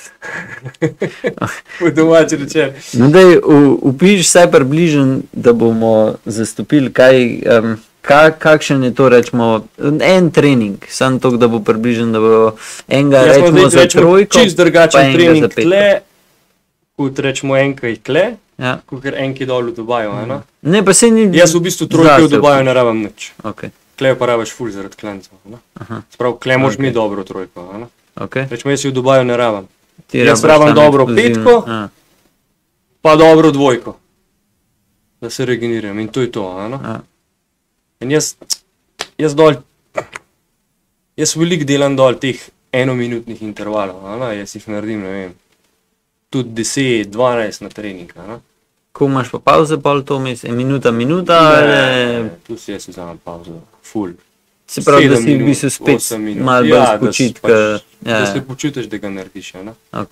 Speaker 2: Po domači rečeno.
Speaker 1: No, daj, upiš vsaj približen, da bomo zastopili, kaj, um, ka, kakšen je to, rečemo, en trening, samo to, da bo približen, da bo enega
Speaker 2: Jaz imam
Speaker 1: rečemo
Speaker 2: zdaj
Speaker 1: za
Speaker 2: rečemo
Speaker 1: trojko,
Speaker 2: čist
Speaker 1: pa
Speaker 2: drugačen
Speaker 1: enega za
Speaker 2: trening
Speaker 1: petko.
Speaker 2: tle, kot rečemo enka je tle,
Speaker 1: Ja.
Speaker 2: kot enki dol v Dubaju, a ne.
Speaker 1: Ne, pa se ni...
Speaker 2: Jaz v bistvu trojke v
Speaker 1: zase
Speaker 2: Dubaju
Speaker 1: upiš.
Speaker 2: ne rabim nič.
Speaker 1: Ok,
Speaker 2: Kle pa rabiš ful zaradi klancev, a ne.
Speaker 1: aha,
Speaker 2: Sprav, kle moraš
Speaker 1: Ok.
Speaker 2: mi dobro trojko, a ne.
Speaker 1: ok.
Speaker 2: Rečemo, jaz si v Dubaju ne rabim.
Speaker 1: Ti
Speaker 2: Jaz
Speaker 1: rabiš
Speaker 2: rabim
Speaker 1: tam
Speaker 2: dobro
Speaker 1: eksplozivno-
Speaker 2: petko.
Speaker 1: Ja,
Speaker 2: Pa dobro dvojko, da se regeneriram in to je to, a ne.
Speaker 1: ja.
Speaker 2: In jaz, jaz dol, jaz veliko delam dol teh enominutnih intervalov, a ne, jaz jih naredim, ne vem, tudi deset, dvanajst na trening, a ne.
Speaker 1: Ko imaš pa pauze, pol to mes, je minuta, minuta, ali...
Speaker 2: tu si jaz vzamem pauzo, full.
Speaker 1: Se pravi, da
Speaker 2: Sedem
Speaker 1: si v
Speaker 2: minut,
Speaker 1: bistvu spet
Speaker 2: osem minut.
Speaker 1: malo
Speaker 2: Ja,
Speaker 1: brez
Speaker 2: da s-
Speaker 1: počitka.
Speaker 2: pač-
Speaker 1: Ja,
Speaker 2: Da se
Speaker 1: ja,
Speaker 2: počutiš, da ga narediš, a ne.
Speaker 1: ok.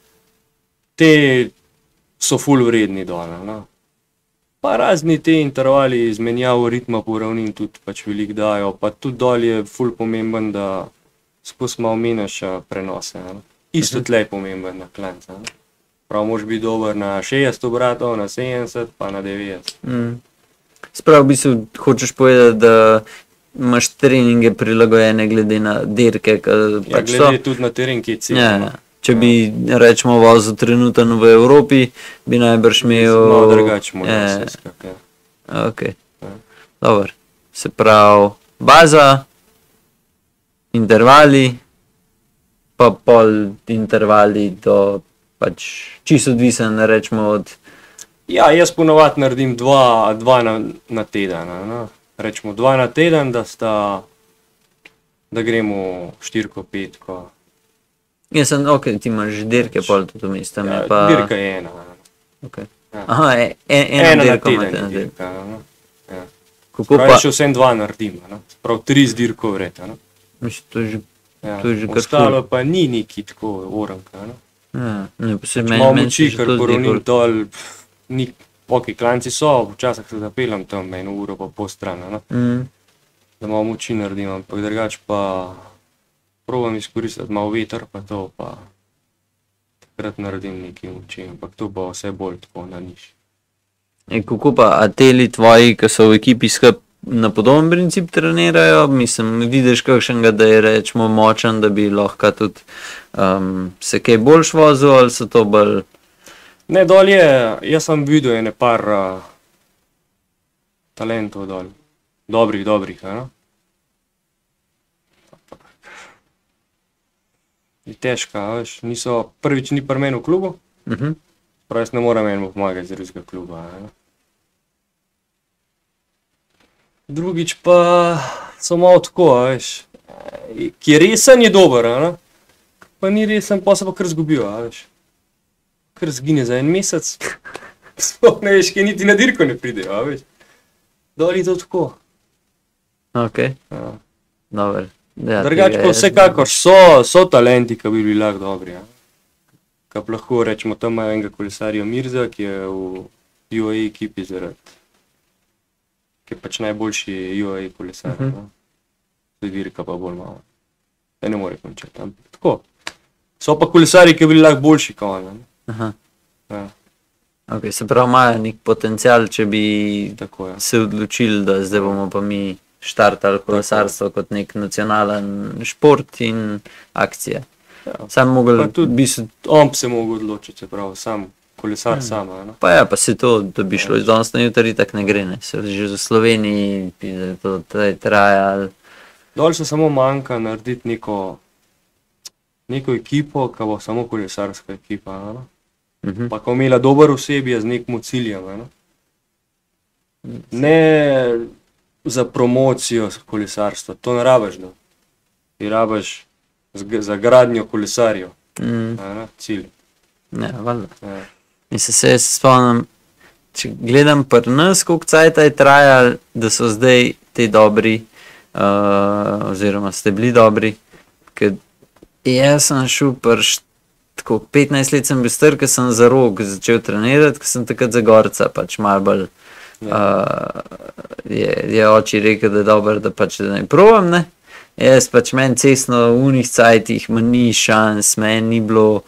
Speaker 2: Te so ful vredni dol, a ne. Pa razni te intervali izmenjavo ritma po ravnin tudi pač veliko dajo, pa tudi dol je ful pomemben, da skozi malo menjaš a, prenose, a ne. Isto tle je pomemben na klanca, a ne. Prav, moraš biti dober na šestdeset obratov, na sedemdeset, pa na devetdeset.
Speaker 1: Mm. Sprav, v bistvu hočeš povedati, da imaš treninge prilagojene glede na dirke, ki
Speaker 2: Ja,
Speaker 1: pač so.
Speaker 2: glede tudi na teren, ki je cilj.
Speaker 1: Ja,
Speaker 2: no.
Speaker 1: ja. Če bi, rečemo, vozil trenutno v Evropi, bi najbrž imel...
Speaker 2: Malo drugače mora
Speaker 1: Ja,
Speaker 2: vse skak, ja.
Speaker 1: ok. Dobro. Se pravi, baza, intervali, pa pol intervali do pač čisto odvisen, rečemo, od...
Speaker 2: Ja, jaz ponovadi naredim dva, dva na, na teden, a ne. Rečemo dva na teden, da sta, da gremo štirko, petko.
Speaker 1: Jaz sem, ok, ti imaš dirke pol tudi vmes, tam je
Speaker 2: Ja,
Speaker 1: pa...
Speaker 2: dirka je ena. a ne.
Speaker 1: Okay.
Speaker 2: Ja.
Speaker 1: Aha, e, e, ena,
Speaker 2: Ena na
Speaker 1: dirka
Speaker 2: teden
Speaker 1: imate
Speaker 2: je
Speaker 1: na teden.
Speaker 2: dirka, a ne. Ja.
Speaker 1: Kako
Speaker 2: Prav,
Speaker 1: pa...
Speaker 2: še vsem dva naredim, a ne. Prav, tri z dirko vred, a ne.
Speaker 1: Mislim, to je že...
Speaker 2: Ja.
Speaker 1: To je že kar
Speaker 2: Ostalo pa ni neki tako oranka, a ne.
Speaker 1: Ja, ne, pa se meni,
Speaker 2: Malo
Speaker 1: meni
Speaker 2: moči,
Speaker 1: se že
Speaker 2: ker
Speaker 1: to zdi
Speaker 2: poravnim
Speaker 1: bolj...
Speaker 2: dol, pff, ni, ok, klanci so, včasih se zapeljem tam eno uro pa pol stran, a ne.
Speaker 1: Mm.
Speaker 2: Da malo moči naredim, ampak drugače pa probam izkoristiti malo veter pa to, pa takrat naredim nekaj moči, ampak to bo vse bolj tako na niš.
Speaker 1: E, kako pa, a teli tvoji, ki so v ekipi skup na podoben princip trenirajo, mislim, vidiš kakšnega, da je rečemo močan, da bi lahko tudi um, se kaj boljš vozil, ali so to bolj...
Speaker 2: Ne, dol je, jaz sem videl ene par uh, talentov dol, dobrih, dobrih, a ne. je težka, a veš, niso, prvič ni pri meni v klubu,
Speaker 1: Uh -huh.
Speaker 2: prav jaz ne morem enemu pomagati z drugega kluba. A ne. Drugič pa so malo tako, a veš, ki je resen, je dober, a ne. Pa ni resen, pa se pa kar zgubijo, a veš. Kar zgine za en mesec, sploh ne veš, ki niti na dirko ne pridejo, a veš. Dol je to tako.
Speaker 1: Ok,
Speaker 2: Ja.
Speaker 1: dobro. Ja,
Speaker 2: Drugače
Speaker 1: tega
Speaker 2: pa
Speaker 1: je-
Speaker 2: vsekakor so, so talenti, ki bi bili lahko dobri. Ja. Kaj pa lahko rečemo, tam imajo enega kolesarja Mirza, ki je v U A E ekipi zaradi, ki je pač najboljši U A E kolesar.
Speaker 1: Mhm.
Speaker 2: Uh -huh. Dirka pa bolj malo. Ja, ne more končati, ampak tako. So pa kolesarji, ki bi bili lahko boljši, kot on. ne.
Speaker 1: Aha.
Speaker 2: Ja,
Speaker 1: Ok, se pravi, imajo nek potencial, če bi
Speaker 2: tako je.
Speaker 1: se odločili, da zdaj bomo pa mi štartali kolesarstvo kot nek nacionalen šport in akcije.
Speaker 2: Ja.
Speaker 1: Sam mogel,
Speaker 2: Pa tudi-
Speaker 1: bi se,
Speaker 2: On bi se mogel odločiti, se pravi, sam kolesar hmm. sam. a ne.
Speaker 1: pa ja, pa se to, da bi šlo iz danes na jutri, tako ne gre, ne. Se že v Sloveniji, bi da to zdaj traja,
Speaker 2: Dol se samo manjka narediti neko, neko ekipo, ki bo samo kolesarska ekipa. a Ne?
Speaker 1: uh -huh.
Speaker 2: Pa ko imela dober osebje z nekim ciljem. a Ne? ne za promocijo kolesarstva, to ne rabiš. No. Ti rabiš zg- za gradnjo kolesarjev,
Speaker 1: mm,
Speaker 2: a ne? Cilj.
Speaker 1: ne, valjda.
Speaker 2: Ja.
Speaker 1: Mislim, se jaz spomnim, če gledam pri nas, koliko cajta je trajalo, da so zdaj ti dobri, uh, oziroma ste bili dobri, ker jaz sem šel prš, tako petnajst let sem bil star, ker sem za rok začel trenirati, ker sem takrat za gorca, pač malo bolj, uh, je, je oči rekel, da je dobro, da pač da ne provam, ne. Jaz pač meni cestno v unih cajtih, ma ni šans, meni ni bilo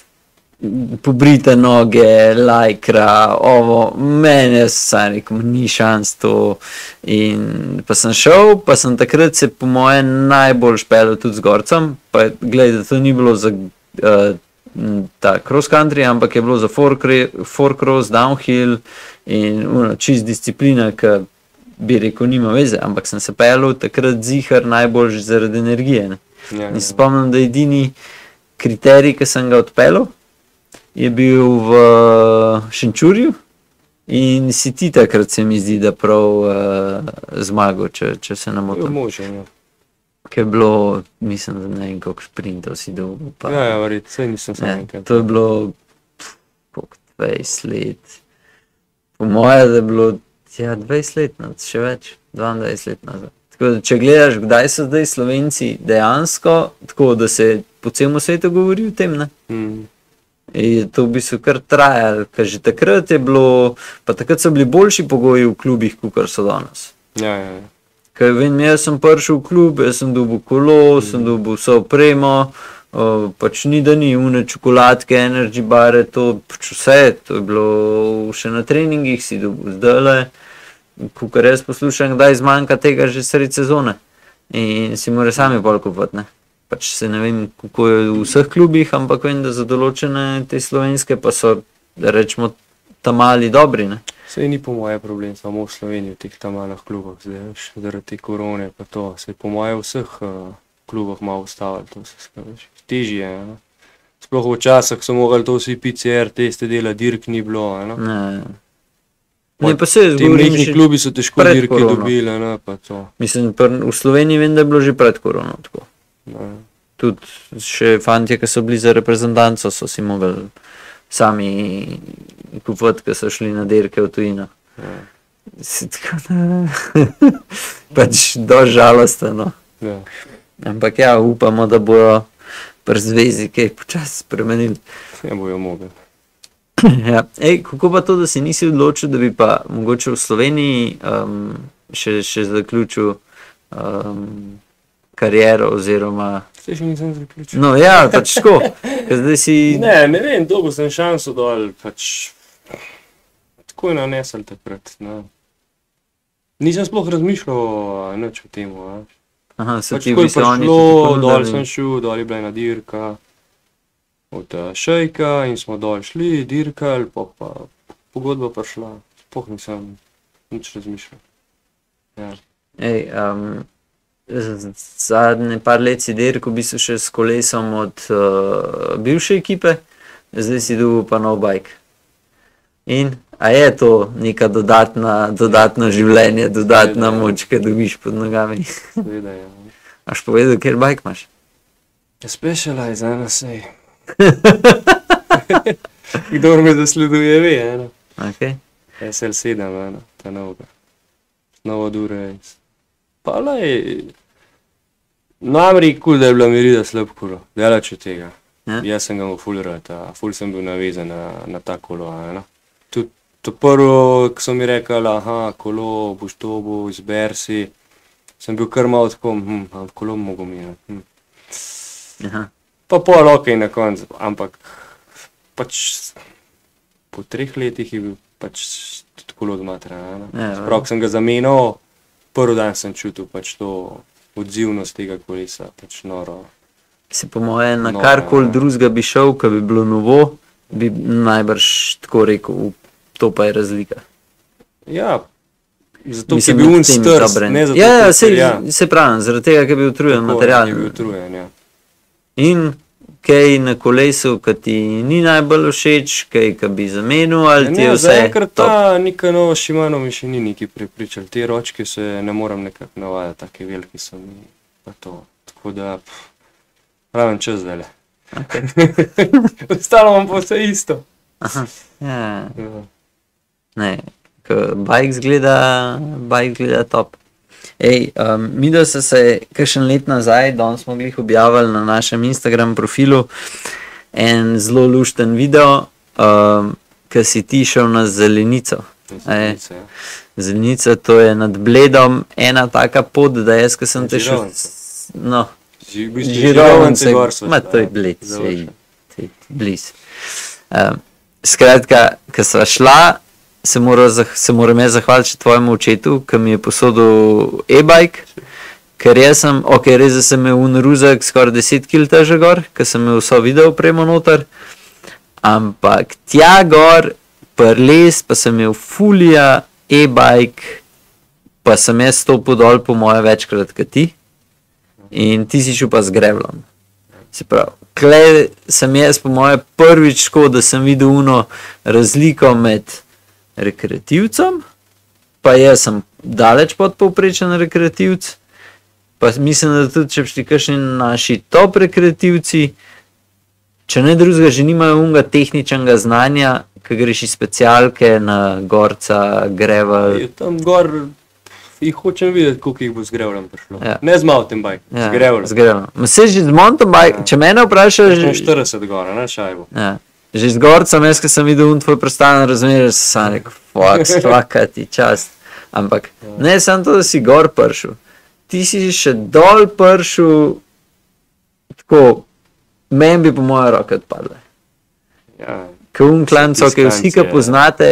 Speaker 1: pobrite noge, lajkra, ovo, meni je sam rekel, ni šans to. In pa sem šel, pa sem takrat se po moje najbolj špelil tudi z gorcem, pa gledaj, da to ni bilo za uh, ta cross country, ampak je bilo za four, four cross, downhill in uno, čist disciplina, ki bi rekel, nima veze, ampak sem se pelil takrat zihar najbolj zaradi energije. Ne.
Speaker 2: Ja,
Speaker 1: In
Speaker 2: ja.
Speaker 1: spomnim, da edini kriterij, ki sem ga odpeljal, je bil v Šenčurju in si ti takrat se mi zdi, da prav uh, zmagal, če, če se ne
Speaker 2: To je
Speaker 1: motim.
Speaker 2: možno. Ja,
Speaker 1: Ker je bilo, mislim, da ne vem, koliko sprintov si dolgo. Pa,
Speaker 2: ja, ja verjetno, saj nisem sam
Speaker 1: ne,
Speaker 2: enkrat.
Speaker 1: to je bilo pf, koliko, dvajset let. Po moje, da je bilo ja, dvajset let, no, še več, dvaindvajset let nazaj. Tako da, če gledaš, kdaj so zdaj Slovenci dejansko, tako da se po celem svetu govori o tem, ne?
Speaker 2: Mm.
Speaker 1: Je to v bistvu kar trajalo, ker že takrat je bilo, pa takrat so bili boljši pogoji v klubih, kot so danes.
Speaker 2: Ja, ja, ja.
Speaker 1: Ker vem, jaz sem prišel v klub, jaz sem dobil kolo, mm. sem dobil vso opremo, uh, pač ni da ni, une čokoladke, energy bare, to pač vse, to je bilo še na treningih, si dobil zdajle, kukor jaz poslušam, kdaj zmanjka tega že sred sezone in si mora sami bolj kupati, ne. Pač se ne vem, kako je v vseh klubih, ampak vem, da za določene te slovenske pa so, da rečemo, tam mali dobri, ne.
Speaker 2: Sej ni po moje problem samo v Sloveniji, v teh tam malih klubah, zdaj veš, zaradi te korone pa to. Sej po moje v vseh uh, klubah malo ustavili to vse skupaj, veš. Težje je, ne. Sploh v časih so mogli to vsi P C R teste delati, dirk ni bilo, ne.
Speaker 1: Ne, ne pa se
Speaker 2: Ti
Speaker 1: govorim
Speaker 2: mehni
Speaker 1: že,
Speaker 2: klubi so težko
Speaker 1: pred
Speaker 2: dirke
Speaker 1: korono.
Speaker 2: dobili, ne, pa to.
Speaker 1: mislim, pr- v Sloveniji vem, da je bilo že pred korono tako.
Speaker 2: Ne.
Speaker 1: Tudi še fantje, ki so bili za reprezentanco, so si mogli sami kupiti, ki so šli na dirke v tujino.
Speaker 2: Ja.
Speaker 1: Si tako da, pač do žalostno.
Speaker 2: Ja.
Speaker 1: Ampak ja, upamo, da bojo pri zvezi kaj počasi spremenili.
Speaker 2: Ne bojo mogli.
Speaker 1: Ja. Ej, kako pa to, da si nisi odločil, da bi pa mogoče v Sloveniji um, še, še zaključil um, kariero oziroma...
Speaker 2: Saj še nisem zaključil.
Speaker 1: No ja, pač tako, ker zdaj si...
Speaker 2: Ne, ne vem, dolgo sem šanso dol, pač tako je nanesel takrat, ne. Nisem sploh razmišljal nič o tem, veš.
Speaker 1: Aha, so
Speaker 2: Pač
Speaker 1: ti
Speaker 2: tako je
Speaker 1: visoni,
Speaker 2: prišlo, dol sem šel, dol je bila ena dirka od uh, Šejka in smo dol šli, dirkali, pa pa pogodba prišla, sploh nisem nič razmišljal. Ja.
Speaker 1: Ej, um, zadnje par let si dirkal v bistvu še s kolesom od uh, bivše ekipe, zdaj si dobil pa nov bike. In, a je to neka dodatna, dodatno življenje, dodatna
Speaker 2: Seveda, ja.
Speaker 1: moč, ki dobiš pod nogami?
Speaker 2: Seveda, ja.
Speaker 1: Aš povedal, kjer bike imaš?
Speaker 2: Specialize, ena sej. Kdor me zasleduje, ve, ena.
Speaker 1: Okay.
Speaker 2: S L sedem, ena, ta novega. Nova dure. Pa lej, nam rekel, da je bila Merida slab kolo, delač od tega.
Speaker 1: Ja.
Speaker 2: Jaz sem ga mu ful rad, a ful sem bil navezan na, na ta kolo, ena. Tudi to prvo, ko so mi rekli, aha, kolo, boš to, bo, izber si, sem bil kar malo tako, hm, a kolo mogo mi, hm.
Speaker 1: Aha.
Speaker 2: Pa pol okej na koncu, ampak pač po treh letih je bil pač tudi kolo odmatra, ena.
Speaker 1: Ja,
Speaker 2: Sprav, ko sem ga zamenil, prvi dan sem čutil pač to odzivnost tega kolesa, pač noro.
Speaker 1: Si po moje na
Speaker 2: No,
Speaker 1: karkoli
Speaker 2: ja.
Speaker 1: drugega bi šel, ko bi bilo novo, bi najbrž tako rekel, to pa je razlika.
Speaker 2: Ja, zato
Speaker 1: Mislim,
Speaker 2: ker je bil
Speaker 1: med
Speaker 2: un
Speaker 1: temi
Speaker 2: strz,
Speaker 1: dobrimi.
Speaker 2: ne zato,
Speaker 1: Ja, ja,
Speaker 2: ker-
Speaker 1: sej,
Speaker 2: ja,
Speaker 1: se pravim, zaradi tega, ker je bil utrujen
Speaker 2: tako,
Speaker 1: material.
Speaker 2: je bil utrujen, ja.
Speaker 1: In kaj na kolesu, ki ti ni najbolj všeč, kaj ki bi zamenil, ali ti je
Speaker 2: Ne,
Speaker 1: vse
Speaker 2: zaenkrat
Speaker 1: top?
Speaker 2: ta neka nova Shimano mi še ni neki prepričal. Te ročke se ne moram nekako navajati, take velike so mi, pa to. Tako da, pff, pravim čas zdajle. Ostalo vam pa vse isto.
Speaker 1: Ja,
Speaker 2: Ja.
Speaker 1: ne, k bike zgleda, bike zgleda top. Ej, um, mi da so se kakšen let nazaj, danes smo jih objavili na našem Instagram profilu, en zelo lušten video, um, ki si ti šel na zelenico. Ej,
Speaker 2: Zenice, ja.
Speaker 1: Zelenica, to je nad Bledom ena taka pot, da jaz, ko sem te šel,
Speaker 2: Žirovnice.
Speaker 1: no,
Speaker 2: Ži- v bistvu
Speaker 1: Žirovnice,
Speaker 2: gor sva
Speaker 1: ma
Speaker 2: šla,
Speaker 1: to je
Speaker 2: ja,
Speaker 1: Bled,
Speaker 2: završen.
Speaker 1: sej, sej, bliz. Um, skratka, ko sva šla, se, mora, zah- se moram jaz zahvaliti še tvojemu očetu, ki mi je posodil e-bike, ker jaz sem, ok, res da sem imel un ruzak skoraj deset kil teža gor, ker sem imel vso video opremo noter, ampak tja gor, prles, pa sem imel fulija e-bike, pa sem jaz stopil dol po moje večkrat kot ti in ti si šel pa z grevlom. Se pravi, kle sem jaz po moje prvič tako, da sem videl uno razliko med rekreativcem, pa jaz sem daleč podpovprečen rekreativc, pa mislim, da tudi če bi šli kakšni naši top rekreativci, če ne drugega, že nimajo unga tehničnega znanja, ki greš iz specialke na gorca, grevel.
Speaker 2: Je tam gor, jih hočem videti, koliko jih bo z grevljem prišlo.
Speaker 1: Ja.
Speaker 2: Ne z mountain bike,
Speaker 1: Ja,
Speaker 2: z grevljem.
Speaker 1: z grevlom. Ma saj že z mountain bike,
Speaker 2: Ja.
Speaker 1: če mene vprašaš,
Speaker 2: Že štirideset gora, na šajbo.
Speaker 1: ja, že z gorcem, jaz, ko sem videl un tvoj prestaven razmer, sem rekel, fuck, svaka ti čast. Ampak ne samo to, da si gor pršel, ti si še dol pršel, tako, meni bi po moje roke odpadle.
Speaker 2: Ja,
Speaker 1: Kot un klanco, ki vsi, ki
Speaker 2: Tiskanci, ja.
Speaker 1: poznate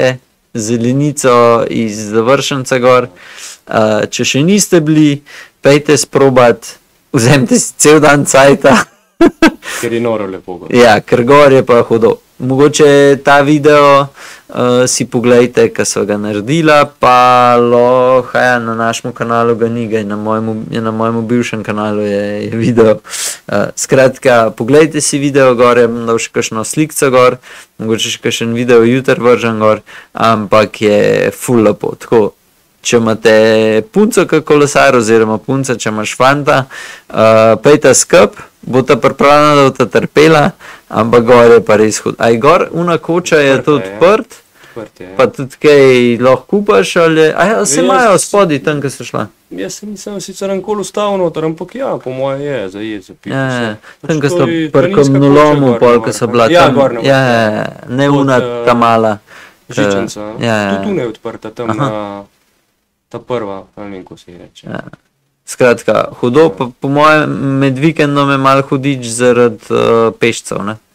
Speaker 1: zelenico iz završenca gor, uh, če še niste bili, pejte sprobat, vzemite si cel dan cajta.
Speaker 2: ker je noro lepo gor.
Speaker 1: Ja, ker gor je pa hudo. Mogoče ta video uh, si pogledajte, ki so ga naredila, pa loha, ja, na našem kanalu ga ni, ga je na mojem, je na mojem bivšem kanalu je, je video. Uh, skratka, pogledajte si video gor, je bom dal še kakšno slikco gor, mogoče še kakšen video jutr vržen gor, ampak je ful lepo. Tako, če imate punco kot kolesar oziroma punca, če imaš fanta, uh, pejte skup, bo ta pripravljena, da bo ta trpela, ampak gor je pa res hud. Aj gor, una koča je to
Speaker 2: Odprta je, ja.
Speaker 1: odprt,
Speaker 2: Odprt je, ja.
Speaker 1: pa tudi kaj lahko kupaš, ali a ja, se
Speaker 2: Jaz-
Speaker 1: imajo spodi tam, ki so šla.
Speaker 2: Jaz se nisem sicer nikoli ustavil noter, ampak ja, po moje je, za jed, za piti.
Speaker 1: Ja,
Speaker 2: vse.
Speaker 1: ja.
Speaker 2: Pač
Speaker 1: Tam, ko
Speaker 2: to
Speaker 1: so
Speaker 2: je
Speaker 1: pri
Speaker 2: planinska koča
Speaker 1: kamnolomu,
Speaker 2: gor
Speaker 1: pol,
Speaker 2: na
Speaker 1: ko
Speaker 2: vrhu.
Speaker 1: so bila
Speaker 2: Ja,
Speaker 1: tam,
Speaker 2: gor na vrhu,
Speaker 1: ja, ja, ne
Speaker 2: Od,
Speaker 1: una
Speaker 2: eh,
Speaker 1: ta mala.
Speaker 2: Žičanca,
Speaker 1: Ja, ja.
Speaker 2: tudi tu ne je odprta, tam
Speaker 1: Aha.
Speaker 2: na ta prva, ne vem, ko se ji reče.
Speaker 1: Ja. Skratka, hudo, pa po mojem med vikendom je malo hudič zaradi uh, pešcev, ne?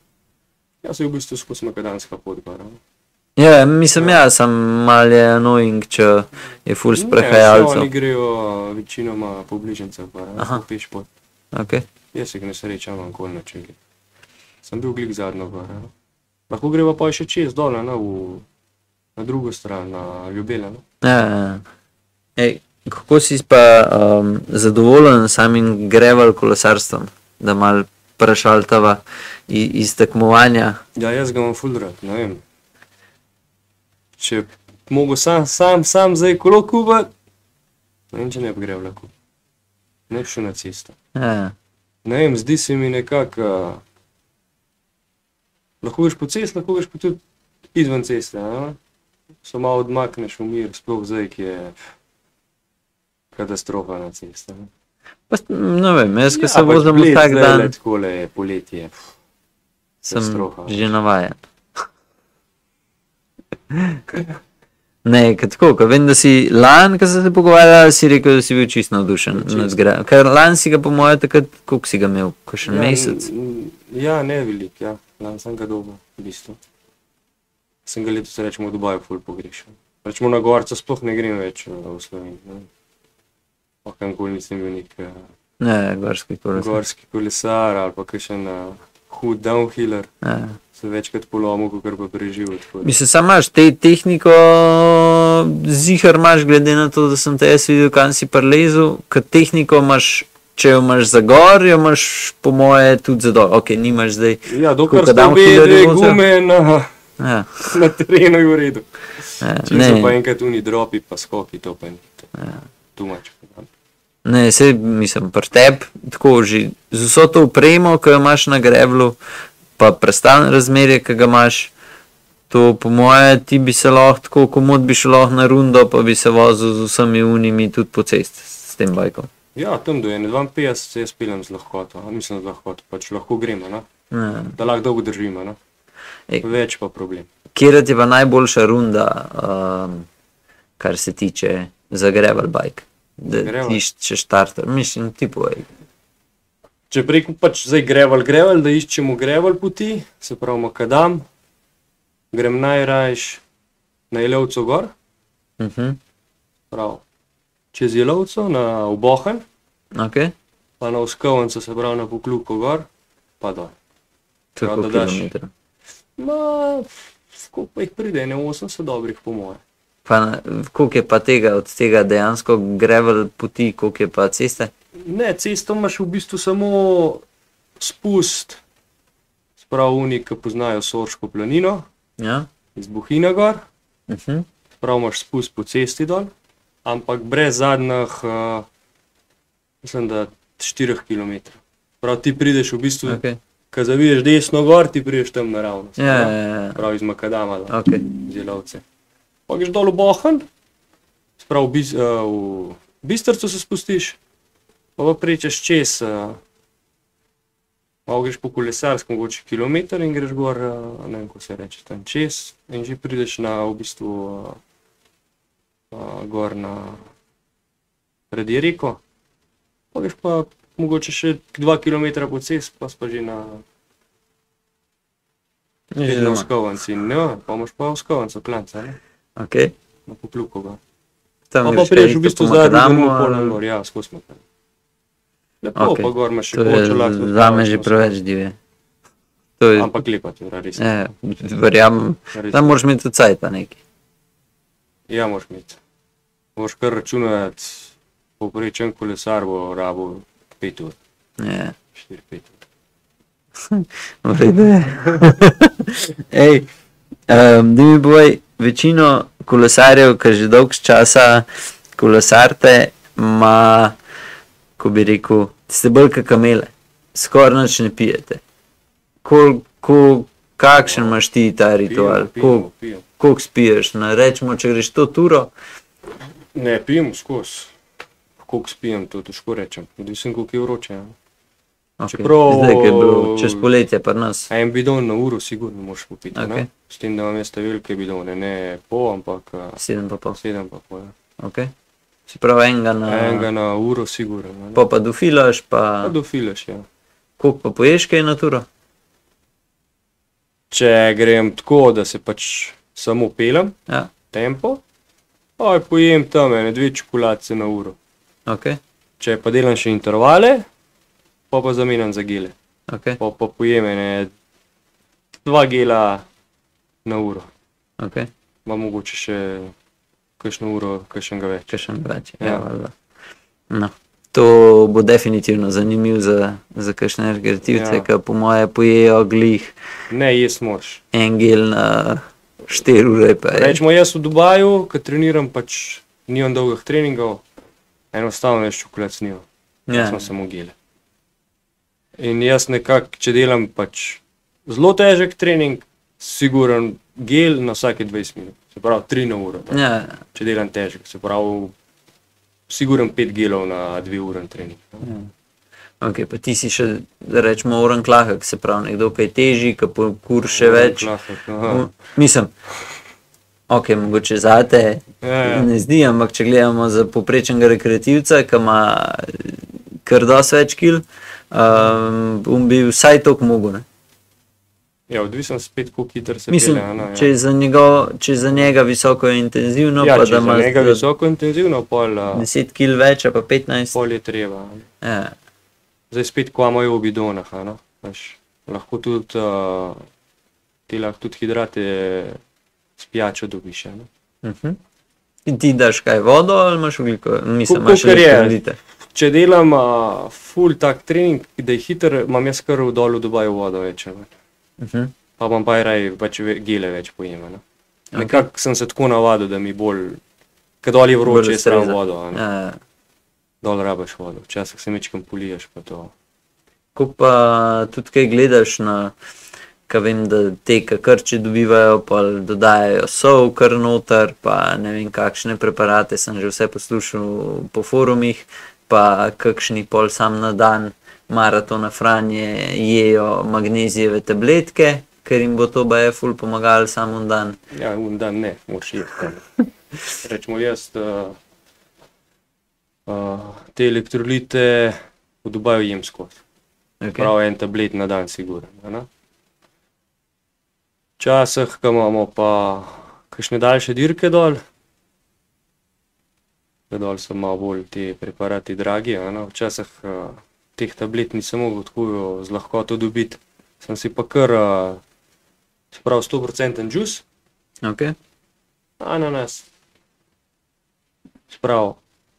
Speaker 2: Jaz sem v bistvu skozi makadamska pot gor. ne.
Speaker 1: Ja, mislim, ja, sem mal je annoying, če je full
Speaker 2: Ne, vse
Speaker 1: sprehajalcev.
Speaker 2: oni grejo večinoma po bližnjicah gor, ne,
Speaker 1: Aha.
Speaker 2: po peš pot.
Speaker 1: Okay.
Speaker 2: Jaz se ne srečam nikoli na čili. Sem bil glik zadnjo gor. ne. Lahko greva pa še čez dol, ne, v, na drugo stran, na Ljubelj. ne.
Speaker 1: Ja, ja, ja. Ej, kako si pa um, zadovoljen s samim gravel kolesarstvom, da mal prešaltava iz, iz tekmovanja?
Speaker 2: Ja, jaz ga imam ful rad, ne vem. Če mogo sam, sam, sam zdaj kolo kupiti, ne vem, če ne bi grevla kupiti. Ne bi šel na cesto.
Speaker 1: Ja.
Speaker 2: Ne vem, zdi se mi nekako, uh, lahko greš po cesti, lahko greš pa tudi izven ceste, ne? Se malo odmakneš v mir, sploh zdaj, ki je katastrofa na cesti. Ne,
Speaker 1: Pa, ne vem, jaz, ko
Speaker 2: ja,
Speaker 1: se vozim
Speaker 2: bled,
Speaker 1: vsak
Speaker 2: zdaj
Speaker 1: dan,
Speaker 2: le takole je poletje.
Speaker 1: sem
Speaker 2: katastrofa.
Speaker 1: že navajen. Ne, ker tako, ko vem, da si lan, ko sem se pogovarjal, si rekel, da si bil čisto navdušen nad gravelom. Ker lan si ga po mojem takrat, koliko si ga imel, kakšen
Speaker 2: Ja,
Speaker 1: mesec?
Speaker 2: n- Ja, ne velik, ja. Lan sem ga dobil, v bistvu. Sem ga letos, rečemo, v Dubaju ful pogrešal. Rečemo, na gorca sploh ne grem več uh, v Sloveniji. Ne. Pa kamkoli nisem bil nek uh,
Speaker 1: Ne, gorski kolesar.
Speaker 2: gorski kolesar ali pa kakšen uh, hud downhiller.
Speaker 1: Ja.
Speaker 2: Se večkrat polomil, kakor pa preživel. Tako da.
Speaker 1: Mislim, sam imaš te tehniko, zihar imaš, glede na to, da sem te jaz videl, kam si prelezel, ker tehniko imaš, če jo imaš za gor, jo imaš po moje tudi za dol. Ok, nimaš zdaj.
Speaker 2: Ja, dokler
Speaker 1: Koliko
Speaker 2: sta obe
Speaker 1: downhillerji
Speaker 2: dve
Speaker 1: vozijo?
Speaker 2: gume na,
Speaker 1: Ja,
Speaker 2: na terenu je v redu.
Speaker 1: ja,
Speaker 2: Če so pa
Speaker 1: ne,
Speaker 2: enkrat uni dropi, pa skoki, to pa ni.
Speaker 1: Ja.
Speaker 2: Tumač.
Speaker 1: ne, se mislim, pri tebi, tako že z vso to upremo, ki jo imaš na grevlu, pa prestalne razmerje, ki ga imaš, to po moje ti bi se lahko, tako komod bi šel lahko na rundo, pa bi se vozil z vsemi unimi tudi po cesti s tem bajkom.
Speaker 2: Ja, tam do ene dvainpetdeset se jaz peljem z lahkoto, a mislim z lahkoto, pač lahko gremo, ne?
Speaker 1: Ja.
Speaker 2: Da lahko dolgo držimo, ne?
Speaker 1: Ej.
Speaker 2: Več pa problem.
Speaker 1: Kjer je pa najboljša runda, um, kar se tiče za gravel bike? Da
Speaker 2: Gravel?
Speaker 1: iščeš starter, mislim, ti povej.
Speaker 2: Če preko pač zdaj grevel, grevel, da iščemo grevel poti, se pravi makadam, grem najrajš na Jelovco gor,
Speaker 1: Uh -huh.
Speaker 2: prav, čez Jelovco na Obohen,
Speaker 1: Ok,
Speaker 2: pa na Uskovnico, se pravi na Pokluko gor, pa dol.
Speaker 1: to je
Speaker 2: Ja, da
Speaker 1: koliko
Speaker 2: daš.
Speaker 1: kilometrov.
Speaker 2: Ma, koliko pa jih pride, ne osemdeset dobrih po moje.
Speaker 1: Pa na- koliko je pa tega, od tega dejansko gravel poti, koliko je pa ceste?
Speaker 2: Ne, cesto imaš v bistvu samo spust, sprav oni, ki poznajo Sorško planino,
Speaker 1: Ja?
Speaker 2: iz Bohinja gor,
Speaker 1: Uh -huh.
Speaker 2: sprav imaš spust po cesti dol, ampak brez zadnjih, uh, mislim, da štirih kilometrov. Prav ti prideš v bistvu, okay.
Speaker 1: Okay.
Speaker 2: Ko zaviješ desno gor, ti prideš tam naravnost.
Speaker 1: Ja, ja, ja.
Speaker 2: Prav iz Makadama, da,
Speaker 1: Okay.
Speaker 2: iz Jelovce. Pa greš dol v Bohen, sprav v, bis, uh, v Bistrcu se spustiš, pa pa prečeš čez, uh, malo greš po kolesarskem, mogoče kilometer in greš gor, uh, ne vem, ko se reče, tam čez in že prideš na v bistvu uh, uh, gor na pred Jeriko, pa greš pa mogoče še dva kilometra po cest, pa si pa že na
Speaker 1: Že
Speaker 2: na
Speaker 1: doma.
Speaker 2: Uskovnici, ne, pa imaš pa Uskovnico, Klanca, ne,
Speaker 1: Okay.
Speaker 2: na Pokluko gor.
Speaker 1: Tam
Speaker 2: Pa pa
Speaker 1: greš
Speaker 2: priješ
Speaker 1: kaj
Speaker 2: v bistvu
Speaker 1: po
Speaker 2: zadnji
Speaker 1: makadamu,
Speaker 2: dan pol
Speaker 1: ali-
Speaker 2: gor, ja, skozi smo tam. Lepo,
Speaker 1: Ok.
Speaker 2: okay. Pa gor imaš še
Speaker 1: To
Speaker 2: kočo, lahko
Speaker 1: je zame že preveč divje. To je,
Speaker 2: ampak lepa tura, res.
Speaker 1: ja, verjamem,
Speaker 2: res.
Speaker 1: tam moraš imeti tudi cajta neki.
Speaker 2: Ja, moraš imeti. Moraš kar računati, povprečen kolesar bo rabo pet ur,
Speaker 1: Ja.
Speaker 2: štiri pet ur.
Speaker 1: V redu je. Ej, um, da mi povej, večino kolesarjev, ki že dolg časa kolesarte, ima, ko bi rekel, ste bolj kot kamele, skoraj nič ne pijete. Kol, ko, kakšen imaš ti ta ritual?
Speaker 2: Pijemo, pijemo,
Speaker 1: Kol,
Speaker 2: pijemo.
Speaker 1: koliko spiješ? Na, rečemo, če greš to turo,
Speaker 2: Ne, pijemo skozi. Koliko spijem, to težko rečem. Odvisen, koliko je vroče. Ja.
Speaker 1: okay.
Speaker 2: Čeprav-
Speaker 1: Zdaj, ki je bilo čez poletje pri nas.
Speaker 2: A en bidon na uro sigurno moraš popiti,
Speaker 1: Ok.
Speaker 2: ne? S tem, da imam jaz te velike bidone, ne pol, ampak a,
Speaker 1: Sedem pa pol.
Speaker 2: sedem pa pol. Ja.
Speaker 1: Okay. Si prav enega na...
Speaker 2: Enega na uro sigurno. ne.
Speaker 1: Pa pa dofilaš, pa...
Speaker 2: Pa dofilaš, ja.
Speaker 1: Koliko pa poješ kaj na turo?
Speaker 2: Če grem tako, da se pač samo pelem,
Speaker 1: Ja,
Speaker 2: tempo, aj pojem tam ene dve čokoladice na uro.
Speaker 1: ok,
Speaker 2: Če pa delam še intervale, pa pa zamenjam za gele.
Speaker 1: ok,
Speaker 2: Pa pa pojem ene dva gela na uro.
Speaker 1: ok.
Speaker 2: Pa mogoče še kakšno uro, kakšnega več.
Speaker 1: Kakšen več.
Speaker 2: Ja.
Speaker 1: Ja, valjda. No. To bo definitivno zanimiv za, za kakšne rekreativce,
Speaker 2: Ja.
Speaker 1: ki po moje pojejo glih
Speaker 2: Ne, jaz moraš.
Speaker 1: en gel na štiri ure. Pa je.
Speaker 2: Rečemo, jaz v Dubaju, ko treniram, pač nimam dolgih treningov, enostavno jaz čokolad nimam.
Speaker 1: Ja.
Speaker 2: Jaz sem samo gele. In jaz nekako, če delam pač zelo težek trening, siguren gel na vsake dvajset minut. Se pravi, tri na uro. tak.
Speaker 1: Ja,
Speaker 2: Če delam težek, se pravi, siguren pet gelov na dve uren trening.
Speaker 1: ok, pa ti si še, da rečemo, uran klahek, se pravi, nekdo, ki je težji, ki pokur še več.
Speaker 2: Lahko, aha.
Speaker 1: Mislim, ok, mogoče zate
Speaker 2: Ja, ja.
Speaker 1: ne zdi, ampak če gledamo za povprečnega rekreativca, ki ima kar dosti več kil, um, bom bi vsaj toliko mogel. Ne?
Speaker 2: Ja, odvisno spet, koliko hitro se
Speaker 1: Mislim,
Speaker 2: pelje. Ana, ja.
Speaker 1: če je za, njegov, če je za njega visoko intenzivno,
Speaker 2: ja,
Speaker 1: pa
Speaker 2: če
Speaker 1: da
Speaker 2: za
Speaker 1: ima
Speaker 2: njega
Speaker 1: z-
Speaker 2: visoko intenzivno, pol, a,
Speaker 1: deset kil več, ali pa petnajst.
Speaker 2: pol je treba. a ne.
Speaker 1: Ja.
Speaker 2: Zdaj spet, ko imajo v bidonah, a ne, veš, lahko tudi, uh, ti lahko tudi hidrate s pijačo dobiš. a ne.
Speaker 1: Uh-huh. In ti daš kaj, vodo ali imaš ugljiko? Mislim,
Speaker 2: Ko-
Speaker 1: imaš
Speaker 2: kakor je.
Speaker 1: elektrolite.
Speaker 2: Če delam uh, full tak trening, da je hiter, imam jaz kar v dolu Dubaju vodo več. a ne.
Speaker 1: Uh-huh.
Speaker 2: Pa bom pa raj pač ve- gele več pojema. Ne.
Speaker 1: Ok.
Speaker 2: Nekako sem se tako navadil, da mi bolj, kad dol je vroče,
Speaker 1: Bolj
Speaker 2: je stran
Speaker 1: ustreza.
Speaker 2: vodo. a ne.
Speaker 1: Ja.
Speaker 2: Dol rabaš vodo, včasih se mečkam poliješ pa to.
Speaker 1: Ko pa tudi kaj gledaš na, ka vem, da te kakrči dobivajo, pa dodajajo sol kar noter, pa ne vem kakšne preparate, sem že vse poslušal po forumih, pa kakšni pol sam na dan maratona Franje jejo magnezijeve tabletke, ker jim bo to baje ful pomagalo samo en dan.
Speaker 2: Ja, un dan ne, moraš jesti. Rečemo jaz, uh, uh, te elektrolite v Dubaju jem skozi.
Speaker 1: Okay.
Speaker 2: Prav en tablet na dan, siguren. a ne. Včasih, ko imamo pa kakšne daljše dirke dol, da dol so malo bolj ti preparati dragi, a ne. Včasih uh, teh tablet nisem mogel tako z lahkoto dobiti. Sem si pa kar, uh, se pravi, sto procentov džus,
Speaker 1: Okay.
Speaker 2: ananas. Sprav.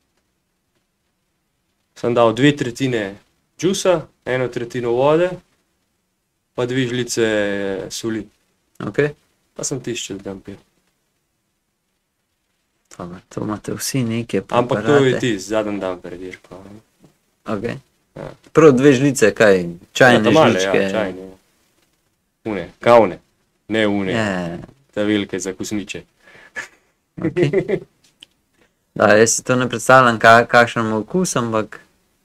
Speaker 2: Sem dal dve tretjine džusa, eno tretjino vode, pa dve žlice soli.
Speaker 1: Okay.
Speaker 2: Pa sem tišče dan pil.
Speaker 1: Dobar, to imate vsi neke
Speaker 2: Ampak to je
Speaker 1: preparate.
Speaker 2: ti, zadnji dan pred dirko. a ne.
Speaker 1: Okay.
Speaker 2: Ja.
Speaker 1: Prav dve žlice, kaj, čajne
Speaker 2: Ja, ta-male,
Speaker 1: žličke.
Speaker 2: Ja, čajne. ja. Une, kavne, ne une,
Speaker 1: Ja,
Speaker 2: ta velike za kosmiče.
Speaker 1: okay. Da, jaz si to ne predstavljam, ka, kakšen ima okus, ampak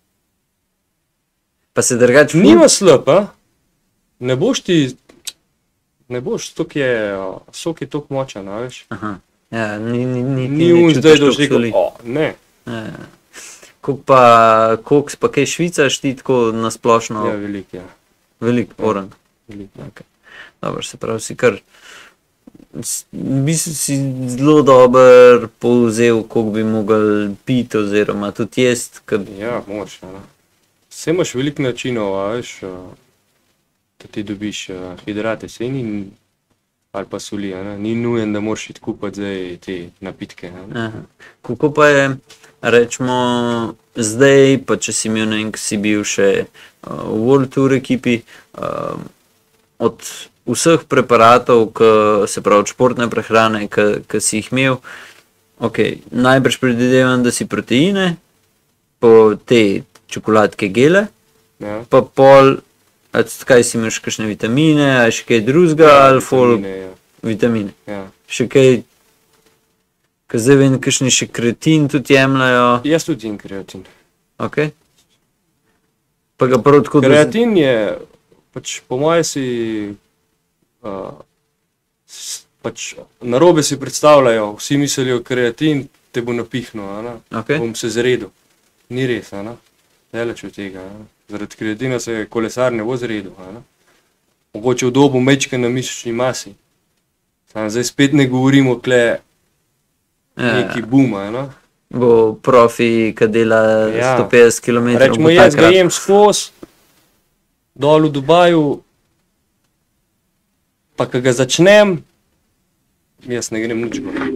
Speaker 1: pa se drugače ful-
Speaker 2: Nima slab, a? Ne boš ti, ne boš, stok je, a, sok je toliko močan, a veš.
Speaker 1: Aha. Ja, ni, ni, ni, ti
Speaker 2: Ni
Speaker 1: ne
Speaker 2: un
Speaker 1: čutiš
Speaker 2: zdaj, da
Speaker 1: toliko
Speaker 2: boš rekel,
Speaker 1: soli.
Speaker 2: o, ne.
Speaker 1: Ja. Koliko pa, koks pa kaj švicaš ti tako nasplošno?
Speaker 2: Ja, veliko, ja.
Speaker 1: Velik, oran.
Speaker 2: Veliko.
Speaker 1: Okay. Dobro, se pravi, si kar, s- v bistvu si zelo dober povzel, koliko bi mogel piti oziroma tudi jesti, ker
Speaker 2: Ja, moč, a ne. Vse imaš veliko načinov, a veš, a, da ti dobiš a, hidrate, sej ni, ali pa soli, a ne. Ni nujen, da moraš iti kupiti zdaj te napitke, a ne.
Speaker 1: Aha. Kako pa je, rečemo, zdaj, pa če si imel, ne vem, ko si bil še uh, v World Tour ekipi, uh, od vseh preparatov, k, se pravi od športne prehrane, ki si jih imel, okay, najbrž predvidevam, da si proteine, po te čokoladke gele,
Speaker 2: Ja.
Speaker 1: pa pol, a tudi kaj si imaš, kakšne vitamine, ali še kaj drugega,
Speaker 2: Ja,
Speaker 1: ali fol
Speaker 2: vitamine, ja.
Speaker 1: vitamine.
Speaker 2: Ja.
Speaker 1: Še kaj, ker zdaj vem, kakšni še kreatin tudi jemljajo.
Speaker 2: Jaz tudi jem kreatin.
Speaker 1: Okay. Pa ga prav tako da-
Speaker 2: Kreatin je, pač po moje si, uh, s, pač narobe si predstavljajo, vsi mislijo, kreatin te bo napihnil, a ne.
Speaker 1: Okay.
Speaker 2: Bom se zredil. Ni res, a ne. Daleč od tega, a ne. Zaradi kreatina se kolesar ne bo zredil, a ne. Mogoče v dobu mečka na mišični masi. Sam zdaj spet ne govorimo kle
Speaker 1: Ja,
Speaker 2: neki boom, a ne.
Speaker 1: bo profi, ki dela
Speaker 2: Ja.
Speaker 1: sto petdeset kilometrov.
Speaker 2: Rečemo,
Speaker 1: bo
Speaker 2: jaz ga
Speaker 1: takrat.
Speaker 2: jem skozi, dol v Dubaju, pa ko ga začnem, jaz ne grem nič gor.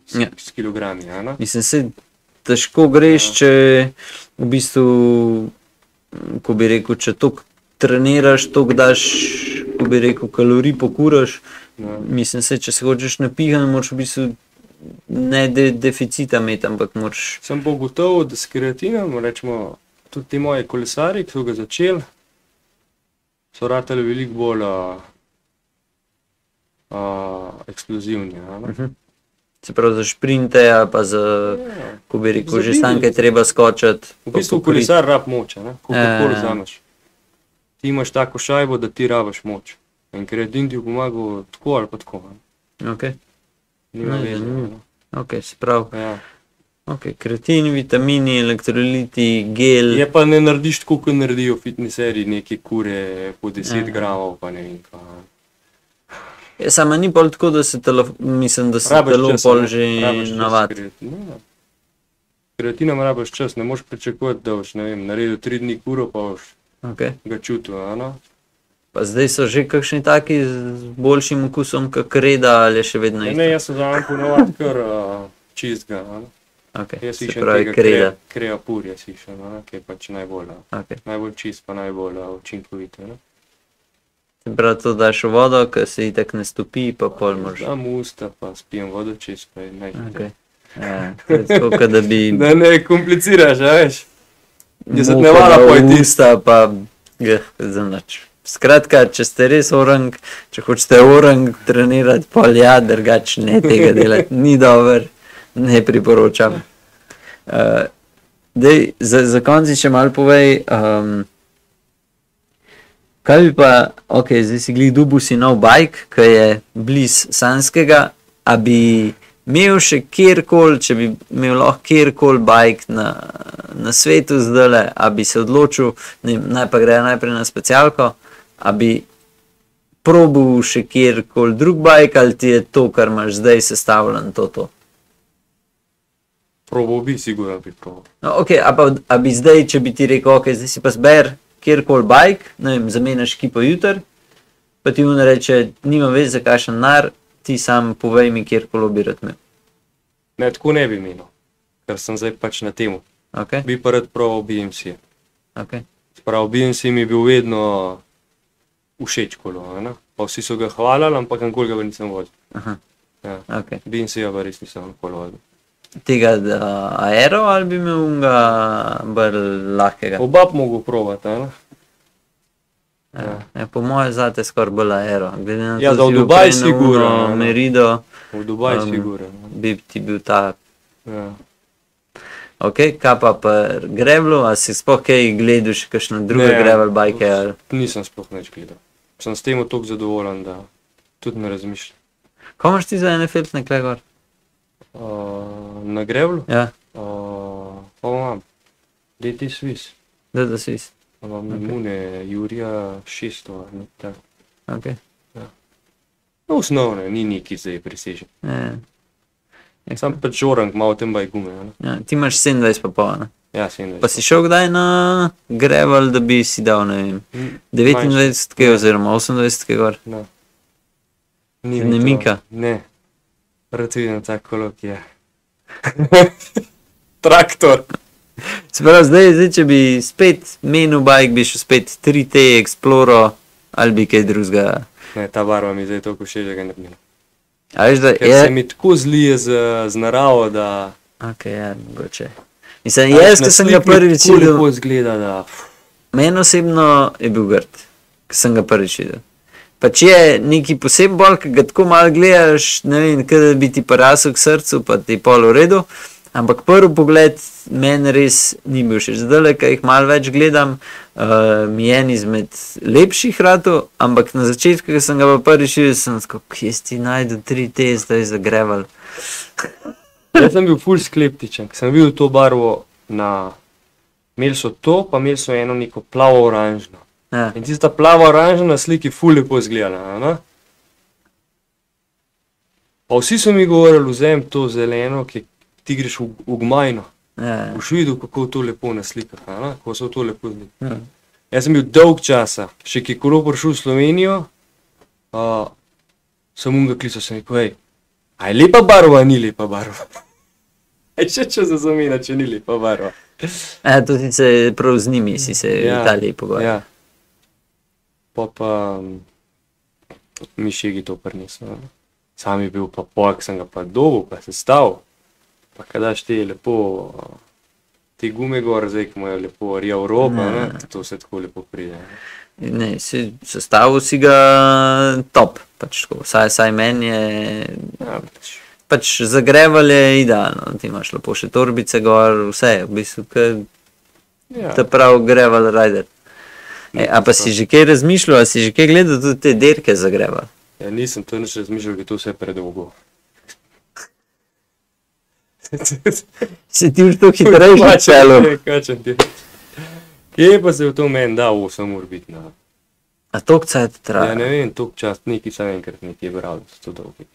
Speaker 2: s,
Speaker 1: Ja.
Speaker 2: s kilogrami. A ne?
Speaker 1: Mislim, se težko greš,
Speaker 2: Ja.
Speaker 1: če v bistvu, ko bi rekel, če toliko treniraš, toliko daš, ko bi rekel, kalorij pokuraš.
Speaker 2: Ja.
Speaker 1: Mislim, se, če se hočeš napihati, moraš v bistvu ne de, deficita imeti, ampak moraš.
Speaker 2: Sem pa ugotovil, da s kreatinom, rečemo, tudi ti moji kolesari, ki so ga začeli, so ratali veliko bolj uh, uh, eksplozivni. a ne.
Speaker 1: Uh-huh. Se pravi za šprinte, ali pa za,
Speaker 2: Ja.
Speaker 1: ko bi rekel,
Speaker 2: Za
Speaker 1: že
Speaker 2: bil-
Speaker 1: stanke treba skočiti.
Speaker 2: V
Speaker 1: pa
Speaker 2: bistvu
Speaker 1: pokriti.
Speaker 2: kolesar rab moč, a ne,
Speaker 1: Ja, ja,
Speaker 2: kako
Speaker 1: ja.
Speaker 2: vzameš. Ti imaš tako šajbo, da ti rabiš moč. In kreatin ti bo pomagal tako ali pa tako. a ne.
Speaker 1: Okay.
Speaker 2: Nima
Speaker 1: Ne,
Speaker 2: veze.
Speaker 1: zanimivo.
Speaker 2: a ne.
Speaker 1: Okay, se pravi,
Speaker 2: Ja.
Speaker 1: okay. Kreatin, vitamini, elektroliti, gel.
Speaker 2: Je pa ne narediš tako, kot naredijo fitneseri, neke kure po deset
Speaker 1: Ja.
Speaker 2: gramov, pa ne vem kaj. a ne.
Speaker 1: Ja, sama ni pol tako, da se telo, mislim, da se
Speaker 2: Rabiš
Speaker 1: telo
Speaker 2: čas, a
Speaker 1: pol
Speaker 2: ne.
Speaker 1: že
Speaker 2: Rabiš čas
Speaker 1: navadi.
Speaker 2: kreatin- ne. Kreatinom rabiš čas, ne moreš pričakovati, da boš, ne vem, naredil tri dni kuro, pa boš
Speaker 1: Okay.
Speaker 2: ga čutil, a ne.
Speaker 1: Pa zdaj so že kakšni taki z boljšim okusom, kot reda, ali je še vedno
Speaker 2: Ja,
Speaker 1: isto.
Speaker 2: ne, jaz se vzamem ponovadi kar uh, čistega, a ne.
Speaker 1: Okay.
Speaker 2: Jaz
Speaker 1: Se
Speaker 2: iščem
Speaker 1: pravi,
Speaker 2: tega
Speaker 1: kreda.
Speaker 2: krea, krea pur, jaz iščem, a ne, ki je pač najbolj, a,
Speaker 1: Okay.
Speaker 2: najbolj čist, pa najbolj a, učinkovit, a ne.
Speaker 1: Se pravi, to daš v vodo, ker se itak ne stopi, pa pol moraš.
Speaker 2: Dam v usta, pa spijem vodo čist, pa je najhitreje.
Speaker 1: Okay. Ja, to je tako, kot da bi
Speaker 2: Da ne kompliciraš, a veš. Jaz se
Speaker 1: muho
Speaker 2: ne vala
Speaker 1: dal v
Speaker 2: pojti.
Speaker 1: usta, pa geh, za nič. Skratka, če ste res orang, če hočete orang trenirati, pol ja, drugače ne tega delati, ni dober, ne priporočam. Uh, dej, za, za konci še malo povej, um, kaj bi pa, ok, zdaj si glih dubu si nov bike, ki je bliz Sanskega, a bi imel še kjerkoli, če bi imel lahko kjerkoli bike na, na svetu zdajle, a bi se odločil, ne, vem, naj pa gre najprej na specialko, a bi probil še kjerkoli drug bike, ali ti je to, kar imaš zdaj sestavljeno, to to.
Speaker 2: Probal bi, sigurno bi probal.
Speaker 1: No, ok, a, pa, a bi zdaj, če bi ti rekel, ok, zdaj si pa zber kjerkoli bike, ne vem, zamenjaš kipo jutr, pa ti on reče, nima veze, kakšen nar, ti sam povej mi, kjerkoli bi rad imel.
Speaker 2: Ne, tako ne bi menil, ker sem zdaj pač na temu.
Speaker 1: Ok,
Speaker 2: Bi pa rad probal B M C.
Speaker 1: ok,
Speaker 2: Sprav, B M C mi je bil vedno všeč kolo, a ne. Pa vsi so ga hvalili, ampak nikoli ga pa nisem vozil.
Speaker 1: aha,
Speaker 2: Ja.
Speaker 1: ok.
Speaker 2: B M C-ja pa res nisem nikoli vozil.
Speaker 1: Tega da, aero ali bi imel unga bolj lahkega?
Speaker 2: Oba bi mogel probati, a ne.
Speaker 1: Ja, ja, po moje zate skoraj bolj aero. Glede na
Speaker 2: Ja,
Speaker 1: to,
Speaker 2: za
Speaker 1: da
Speaker 2: v
Speaker 1: si bil
Speaker 2: Dubaj
Speaker 1: prej na
Speaker 2: sigurno,
Speaker 1: uno
Speaker 2: no.
Speaker 1: Merido,
Speaker 2: V Dubaju
Speaker 1: Um,
Speaker 2: sigurno.
Speaker 1: bi ti bil ta.
Speaker 2: Ja.
Speaker 1: Ok, kaj pa pri grevlu, a si sploh kaj gledal še kakšne druge
Speaker 2: Ne,
Speaker 1: gravel bike ali?
Speaker 2: Nisem sploh nič gledal. Sem s tem toliko zadovoljen, da tudi ne razmišljam.
Speaker 1: Ko imaš ti za ene feltne kle gor?
Speaker 2: Uh, na grevlu?
Speaker 1: Ja,
Speaker 2: Uh, pa imam D T Swiss.
Speaker 1: da da si.
Speaker 2: Imam imune Jurija šeststo, ne tako.
Speaker 1: Ok.
Speaker 2: No, osnovne, ni neki zdaj presežen.
Speaker 1: Ja, ja.
Speaker 2: Sam pač žorang malo tem baj gume, a ne.
Speaker 1: Ja, ti imaš sedemindvajset pa pol, ne?
Speaker 2: Ja, sedemdvajset.
Speaker 1: Pa si šel kdaj na gravel, da bi si dal, ne vem,
Speaker 2: Mm,
Speaker 1: devetindvajset
Speaker 2: manjše.
Speaker 1: oziroma osemindvajset gor?
Speaker 2: No. Ni
Speaker 1: Ne
Speaker 2: mi to-
Speaker 1: mika?
Speaker 2: Ne. Rad vidim tak kolo, ki je. Traktor.
Speaker 1: Se pravi, zdaj, zdaj, če bi spet menil bike, bi šel spet tri T Exploro ali bi kaj drugega.
Speaker 2: Ne, ta barva mi zdaj toliko všeč, da ga ne bi.
Speaker 1: A veš, da
Speaker 2: Ker
Speaker 1: je...
Speaker 2: se mi tako zlije z, z naravo, da...
Speaker 1: Ok, ja, mogoče. Mislim, jaz,
Speaker 2: Na
Speaker 1: ko sem ga
Speaker 2: sliki
Speaker 1: prvič
Speaker 2: tako
Speaker 1: videl,
Speaker 2: lepo izgleda, da...
Speaker 1: meni osebno je bil grd, ko sem ga prvič videl. Pač je neki poseben bolj, ki ga tako malo gledaš, ne vem, kaj da bi ti parasel k srcu, pa ti pol v redu. Ampak prvi pogled meni res ni bil še zdaj, ko jih malo več gledam, uh, mi je en izmed lepših ratov, ampak na začetku, ko sem ga pa prvič videl, sem tako, kje si ti najdu tri T, zdaj za gravel.
Speaker 2: Jaz sem bil ful skeptičen, ker sem videl to barvo na... Imeli so to, pa imeli so eno neko plavo oranžno.
Speaker 1: Ja,
Speaker 2: In tista plava oranžna na sliki ful lepo izgledala, a ne? Pa vsi so mi govorili, vzem to zeleno, ki ti greš v, v gmajno.
Speaker 1: ja,
Speaker 2: Boš videl, kako je to lepo na slikah, a ne? Kako so to lepo zli.
Speaker 1: ja.
Speaker 2: Jaz sem bil dolg časa, še ki je kolo prišel v Slovenijo, uh, sem unga klical, sem rekel, hej, A je lepa barva, ni lepa barva. Aj še če za zamena, če ni lepa barva.
Speaker 1: Ja, to si se prav z njimi, si se v Italiji pogovarjal.
Speaker 2: Ja. Pa pa mi šegi to prinesel. Sam je bil pa pojk, sem ga pa dobil, pa se stav. Pa kadaš te lepo, te gume gor, zdaj, ki imajo lepo rjav rob, ne, to se tako lepo pride.
Speaker 1: Ne, si, sestavil si ga top, pač tako, saj, saj meni je,
Speaker 2: Ja, pač,
Speaker 1: pač zagreval je idealno, ti imaš lepo še torbice gor, vse, v bistvu, ker
Speaker 2: ja.
Speaker 1: te prav greval rider. E, a pa si že kaj razmišljal, a si že kaj gledal tudi te derke zagreval?
Speaker 2: Ja, nisem to nič razmišljal, ker to vse predolgo.
Speaker 1: Si ti už to hitrejši celo?
Speaker 2: Kačem ti. Kje pa se v to meni da osem ur biti, no.
Speaker 1: A toliko cajt
Speaker 2: Ja,
Speaker 1: traja?
Speaker 2: ne vem, toliko čas, neki sam enkrat nekje bral, da so to dolgi.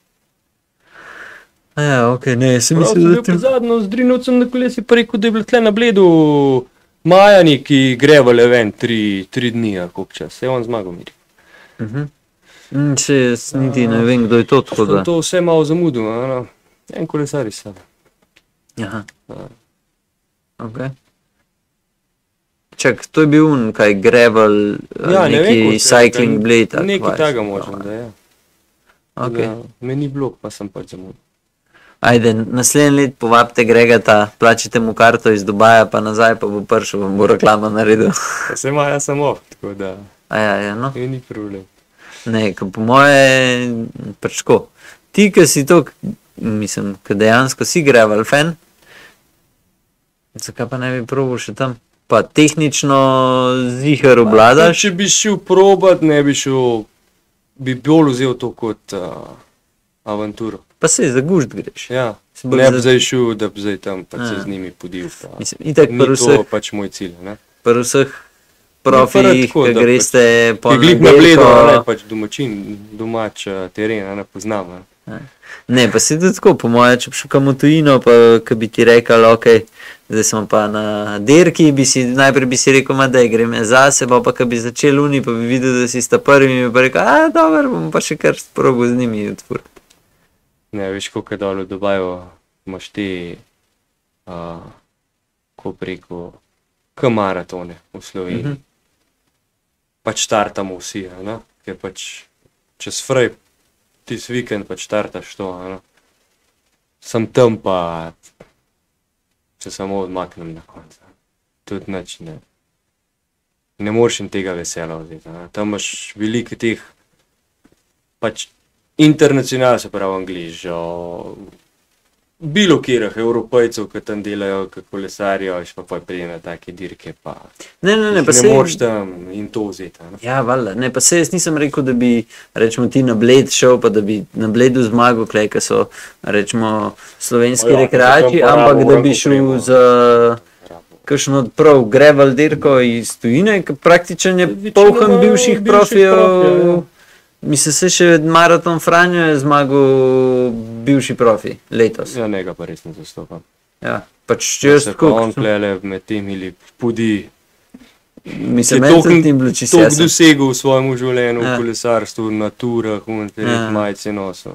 Speaker 1: A ja, okej, ne, sem
Speaker 2: Prav sem
Speaker 1: mislil,
Speaker 2: bil
Speaker 1: da ti...
Speaker 2: pa zadnjo z Drinovcem na kolesi, pa rekel, da je bilo tle na Bledu Majani, ki grevale ven tri, tri dni, a koliko čas, se je on zmagal mi.
Speaker 1: Mhm. Mm, Če jaz niti ne vem, kdo je to, tako da...
Speaker 2: Sem to vse malo zamudil, a no. En kolesar iz sebe.
Speaker 1: Aha,
Speaker 2: Ja.
Speaker 1: okej. Čak, to je bil un, kaj, gravel,
Speaker 2: Ja, ne vem,
Speaker 1: neki
Speaker 2: kako se-
Speaker 1: cycling blade, ali
Speaker 2: Nekaj
Speaker 1: kaj
Speaker 2: takega
Speaker 1: se
Speaker 2: možno,
Speaker 1: pravi.
Speaker 2: da je.
Speaker 1: Okej.
Speaker 2: Da, me ni bilo, pa sem pač zamudil.
Speaker 1: Ajde, naslednji let povabite Gregata, plačite mu karto iz Dubaja, pa nazaj, pa bo prišel, vam bo reklama naredil.
Speaker 2: Pa se ima jaz samo, tako da
Speaker 1: A ja, ja, no.
Speaker 2: je ni problem.
Speaker 1: Ne, ko po moje, pač tako. Ti, ki si to, mislim, ki dejansko si gravel fan, zakaj pa ne bi probal še tam? Pa tehnično ziher obladaš?
Speaker 2: Če bi šel probat, ne bi šel, bi bolj vzel to kot uh, avanturo.
Speaker 1: Pa sej za gužd greš.
Speaker 2: Ja,
Speaker 1: Si bolj
Speaker 2: ne
Speaker 1: za-
Speaker 2: bi zdaj šel, da bi zdaj tam pač se
Speaker 1: Ja.
Speaker 2: z njimi podil. Pa.
Speaker 1: Mislim, itak
Speaker 2: Ni
Speaker 1: pri
Speaker 2: to
Speaker 1: vseh,
Speaker 2: pač moj cilj, ne?
Speaker 1: pri vseh
Speaker 2: prvo
Speaker 1: profijih,
Speaker 2: tako,
Speaker 1: ki
Speaker 2: da
Speaker 1: greste po
Speaker 2: Ki glih na Bledu,
Speaker 1: nedeljko-
Speaker 2: ne, pač domačin, domač uh, teren, a ne poznam. Ne?
Speaker 1: Ne, pa si tudi tako, po moje, če bi šel kam v tujino, pa ki bi ti rekel, ok, zdaj smo pa na dirki, bi si, najprej bi si rekel, ma daj, grem jaz zase, pa pa, ki bi začel uni, pa bi videl, da si sta prvi, bi pa rekel, a, dobro, bom pa še kar sprobil z njimi odfur.
Speaker 2: Ne, veš, koliko je dol v Dubaju, imaš te, uh, ko preko, k maratone v Sloveniji.
Speaker 1: Mhm.
Speaker 2: Pač startamo vsi, a ne, ker pač čez frej, tisti vikend pač startaš to, a ne. Sem tam pa se samo odmaknem na koncu. Tudi nič ne. Ne moreš jim tega vesela vzeti, a ne. Tam imaš veliko teh pač internacional, se pravi Angližev, bilo kjerih Evropejcev, ki tam delajo, ki kolesarijo, še pa poj pride na take dirke, pa
Speaker 1: Ne, ne, ne,
Speaker 2: jih
Speaker 1: pa
Speaker 2: ne
Speaker 1: sej-
Speaker 2: moreš tam in to vzeti, a ne.
Speaker 1: Ja, valjda, ne, pa se jaz nisem rekel, da bi, rečemo, ti na Bled šel, pa da bi na Bledu zmagal, klej, ki so, rečemo, slovenski
Speaker 2: O ja,
Speaker 1: rekreači,
Speaker 2: to sem pa
Speaker 1: ampak
Speaker 2: rabil
Speaker 1: da bi
Speaker 2: veliko
Speaker 1: šel
Speaker 2: opremo.
Speaker 1: za kakšno prav gravel dirko iz tujine, ki praktično je
Speaker 2: Večinoma
Speaker 1: polhan bivših
Speaker 2: bivših
Speaker 1: profijev.
Speaker 2: profijev, ja.
Speaker 1: Mislim, se še maraton Franjo je zmagal bivši profi letos.
Speaker 2: Ja, njega pa res ne zastopam.
Speaker 1: Ja, pač če jaz
Speaker 2: Se pa
Speaker 1: tako,
Speaker 2: on plele med temi ali pudi,
Speaker 1: mislim,
Speaker 2: je
Speaker 1: meni
Speaker 2: toliko-
Speaker 1: se tim bilo čisto
Speaker 2: toliko
Speaker 1: jasno.
Speaker 2: dosegel v svojem življenju,
Speaker 1: Ja.
Speaker 2: v kolesarstvu, na turah, v teh
Speaker 1: Ja.
Speaker 2: majice nosil.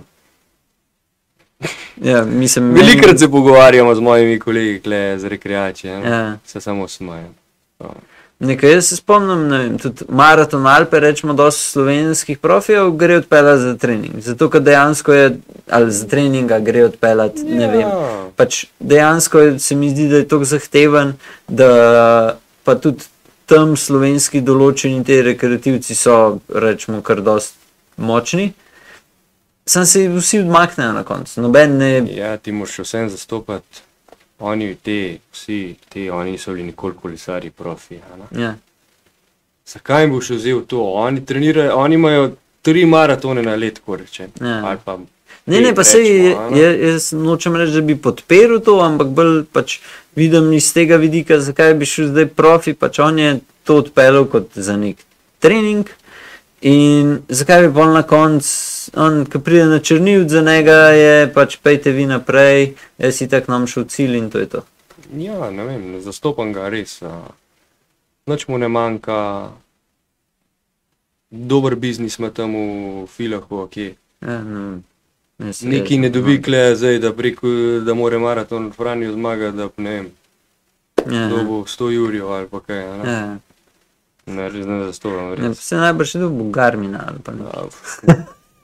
Speaker 1: Ja, mislim,
Speaker 2: Velikrat se pogovarjamo z mojimi kolegi, kle, z rekreacije, ja.
Speaker 1: Ja.
Speaker 2: Se samo smajem. Ja.
Speaker 1: Nekaj jaz se spomnim, ne vem, tudi maraton Alpe, rečemo, dosti slovenskih profijev gre odpeljati za trening. Zato, ker dejansko je, ali za treninga gre odpeljati, ne vem.
Speaker 2: Ja.
Speaker 1: Pač dejansko je- se mi zdi, da je to zahteven, da pa tudi tam slovenski določeni te rekreativci so, rečemo, kar dosti močni. Sam se vsi odmaknejo na koncu, noben ne.
Speaker 2: Ja, ti moraš vsem zastopati. Oni, te, vsi, ti, oni niso bili nikoli kolesari profi. a ne.
Speaker 1: Ja.
Speaker 2: Zakaj jim boš vzel to? Oni trenirajo, oni imajo tri maratone na let, ko rečem.
Speaker 1: Ja.
Speaker 2: Ali pa
Speaker 1: Ne, ne,
Speaker 2: pet,
Speaker 1: pa sej,
Speaker 2: recimo, a ne.
Speaker 1: je- jaz nočem reči, da bi podprl to, ampak bolj pač vidim iz tega vidika, zakaj bi šel zdaj profi, pač on je to odpeljal kot za nek trening in zakaj bi pol na koncu, on, ko pride na črnivc za njega, je pač pejte vi naprej, jaz si tak nam šel cilj in to je to.
Speaker 2: Ja, ne vem, ne zastopam ga res. a. Nič mu ne manjka. Dober biznis ima tam v Filahu, ok.
Speaker 1: Ja, ne vem. Jaz-
Speaker 2: Neki
Speaker 1: jaz-
Speaker 2: ne dobi kle zdaj, da preko, da more maraton v Franju zmagati, da ne vem,
Speaker 1: Ja,
Speaker 2: kdo
Speaker 1: ja.
Speaker 2: bo sto jurjev ali pa kaj, a ne?
Speaker 1: Ja.
Speaker 2: Ne, res ne zastovam,
Speaker 1: Ja,
Speaker 2: res.
Speaker 1: se najbrž je dobil Garmina ali pa ne.
Speaker 2: Ja,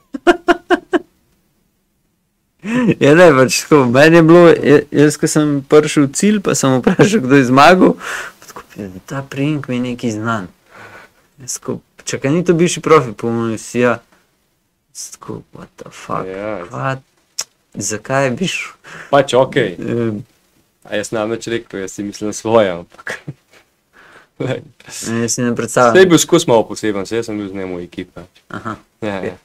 Speaker 1: Ja, ne, pač tako, meni je bilo, ja- jaz, ko sem prišel v cilj, pa sem vprašal, kdo je zmagal, pa tako, ta priimek mi je neki znan. Jaz tako, čakaj, ni to bivši profi, pomeni si, ja. Jaz tako, what the fuck,
Speaker 2: Ja.
Speaker 1: kva, zakaj bi šel?
Speaker 2: Pač okej,
Speaker 1: Eh,
Speaker 2: a jaz namreč rekel, jaz si mislim svoje, ampak. Glej,
Speaker 1: Jaz si ne
Speaker 2: Zdaj je
Speaker 1: predstavljam.
Speaker 2: bil skozi malo poseben, saj jaz sem bil z njemu v ekipi.
Speaker 1: Aha,
Speaker 2: Ja, ja.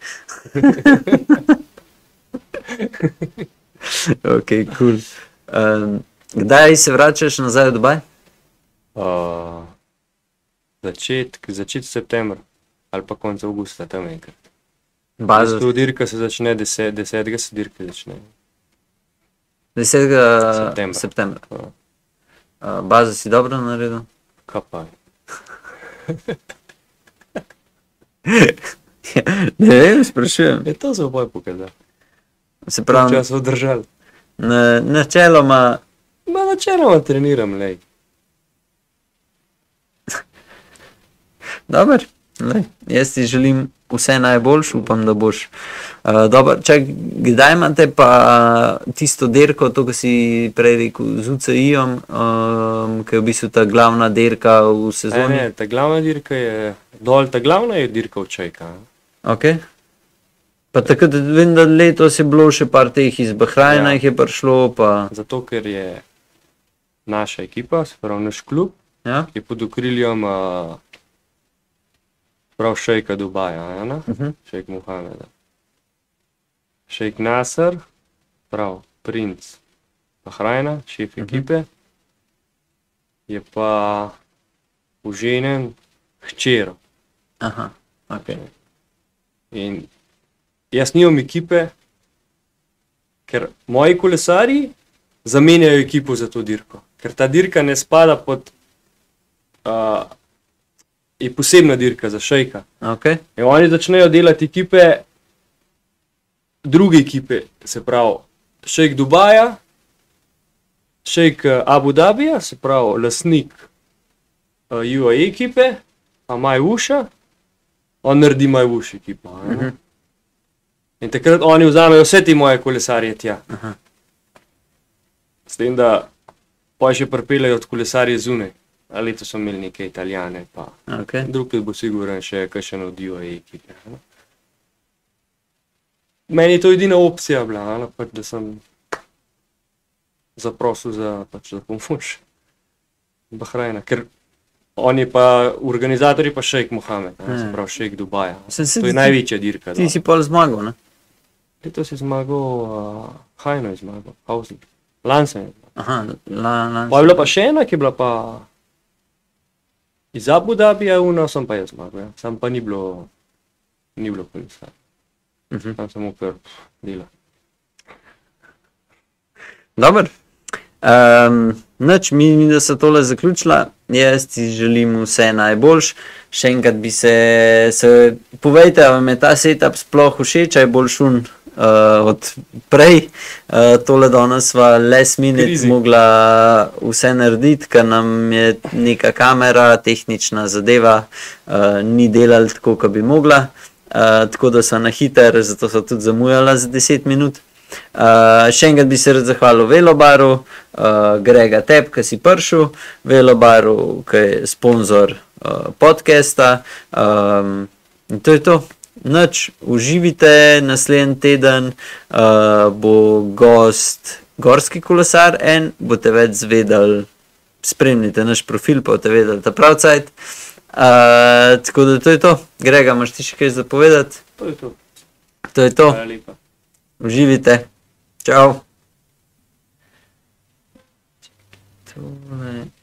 Speaker 1: ok, cool. Um, kdaj se vračaš nazaj v Dubaj?
Speaker 2: Uh, začetek, začetek septembra ali pa konec avgusta, tam enkrat.
Speaker 1: Baza,
Speaker 2: Tu dirka se začne, deset, desetega se dirka začne.
Speaker 1: desetega
Speaker 2: Septembra.
Speaker 1: septembra.
Speaker 2: Ja.
Speaker 1: Uh, bazo si dobro naredil?
Speaker 2: Kaj pa?
Speaker 1: Ne vem, sprašujem.
Speaker 2: Je to za oboj pokazal.
Speaker 1: Se
Speaker 2: Prav
Speaker 1: pravi,
Speaker 2: čas vzdržal.
Speaker 1: na, načeloma,
Speaker 2: Ma načeloma treniram, lej.
Speaker 1: dober, lej, jaz ti želim vse najboljše, upam, da boš. Uh, dober, čak, kdaj imate pa tisto dirko, to, ko si prej rekel, z U C I-om, um, ki je v bistvu ta glavna dirka v
Speaker 2: E,
Speaker 1: sezoni?
Speaker 2: ne, ta glavna dirka je dol, ta glavna je dirka v Čajka.
Speaker 1: Okay. Pa takrat vem, da letos je bilo še par teh iz Bahrajna,
Speaker 2: Ja.
Speaker 1: jih je prišlo, pa
Speaker 2: Zato, ker je naša ekipa, se pravi naš klub,
Speaker 1: ja.
Speaker 2: ki je pod okriljem uh, prav šejka Dubaja, a ne?
Speaker 1: Uh-huh.
Speaker 2: Šejk Muhameda. Šejk Nasser, prav princ Bahrajna, šef
Speaker 1: Mhm.
Speaker 2: ekipe, je pa oženjen hčero.
Speaker 1: Aha, ok.
Speaker 2: In jaz nimam ekipe, ker moji kolesarji zamenjajo ekipo za to dirko. Ker ta dirka ne spada pod, uh, je posebna dirka za šejka.
Speaker 1: okay.
Speaker 2: In oni začnejo delati ekipe, druge ekipe, se pravi šejk Dubaja, šejk eh, Abu Dhabija, se pravi lastnik uh, U A E ekipe, pa Majvuša, on naredi Majvuš ekipo. a ne.
Speaker 1: Mhm.
Speaker 2: In takrat oni vzamejo vse te moje kolesarje tja.
Speaker 1: Aha.
Speaker 2: S tem, da pa še pripeljejo od kolesarje zunaj. A letos so imeli neke Italijane, pa
Speaker 1: Okay.
Speaker 2: drug let bo siguren še kakšen od U A E ekipe. a ne. Meni je to edina opcija bila, a ne, pač, da sem zaprosil za, pač, za pomoč Bahrajna, ker on je pa, organizator je pa šejk Mohamed, a ne, se
Speaker 1: Ja.
Speaker 2: pravi šejk Dubaja. a ne.
Speaker 1: Sem se
Speaker 2: To je
Speaker 1: ti-
Speaker 2: največja dirka.
Speaker 1: Ti
Speaker 2: no.
Speaker 1: si pol zmagal, ne?
Speaker 2: Letos je zmagal, uh, Hajno je zmagal, Hausen. Lansen je zmagal.
Speaker 1: Aha, la, la,
Speaker 2: Pa je bila pa še ena, ki je bila pa iz Abu Dhabija, una sem pa jaz zmagal, ja. Sam pa ni bilo, ni bilo kolesarja.
Speaker 1: Mhm.
Speaker 2: Tam samo kar dela.
Speaker 1: Dober. Um, Noč, mi, mi da so tole zaključila, jaz ti želim vse najboljš. Še enkrat bi se, se povejte, a vam je ta setup sploh všeč, a je bolj šun uh, od prej. Uh, tole danes sva last minute
Speaker 2: Krizi.
Speaker 1: mogla vse narediti, ker nam je neka kamera, tehnična zadeva, uh, ni delala tako, kot bi mogla. Uh, tako da so na hiter, zato so tudi zamujala za deset minut. Uh, še enkrat bi se rad zahvalil Velobaru, uh, Grega Tep, ki si prišel, Velobaru, ki je sponzor uh, podcasta. Um, in to je to. Noč, uživite, naslednji teden uh, bo gost gorski kolesar, en boste več zvedeli, spremljite naš profil, pa boste vedeli ta prav cajt. Uh, tako da to je to. Grega, imaš ti še kaj zapovedati?
Speaker 2: To je to.
Speaker 1: To je to.
Speaker 2: Hvala lepa.
Speaker 1: Uživite. Čau. Tole.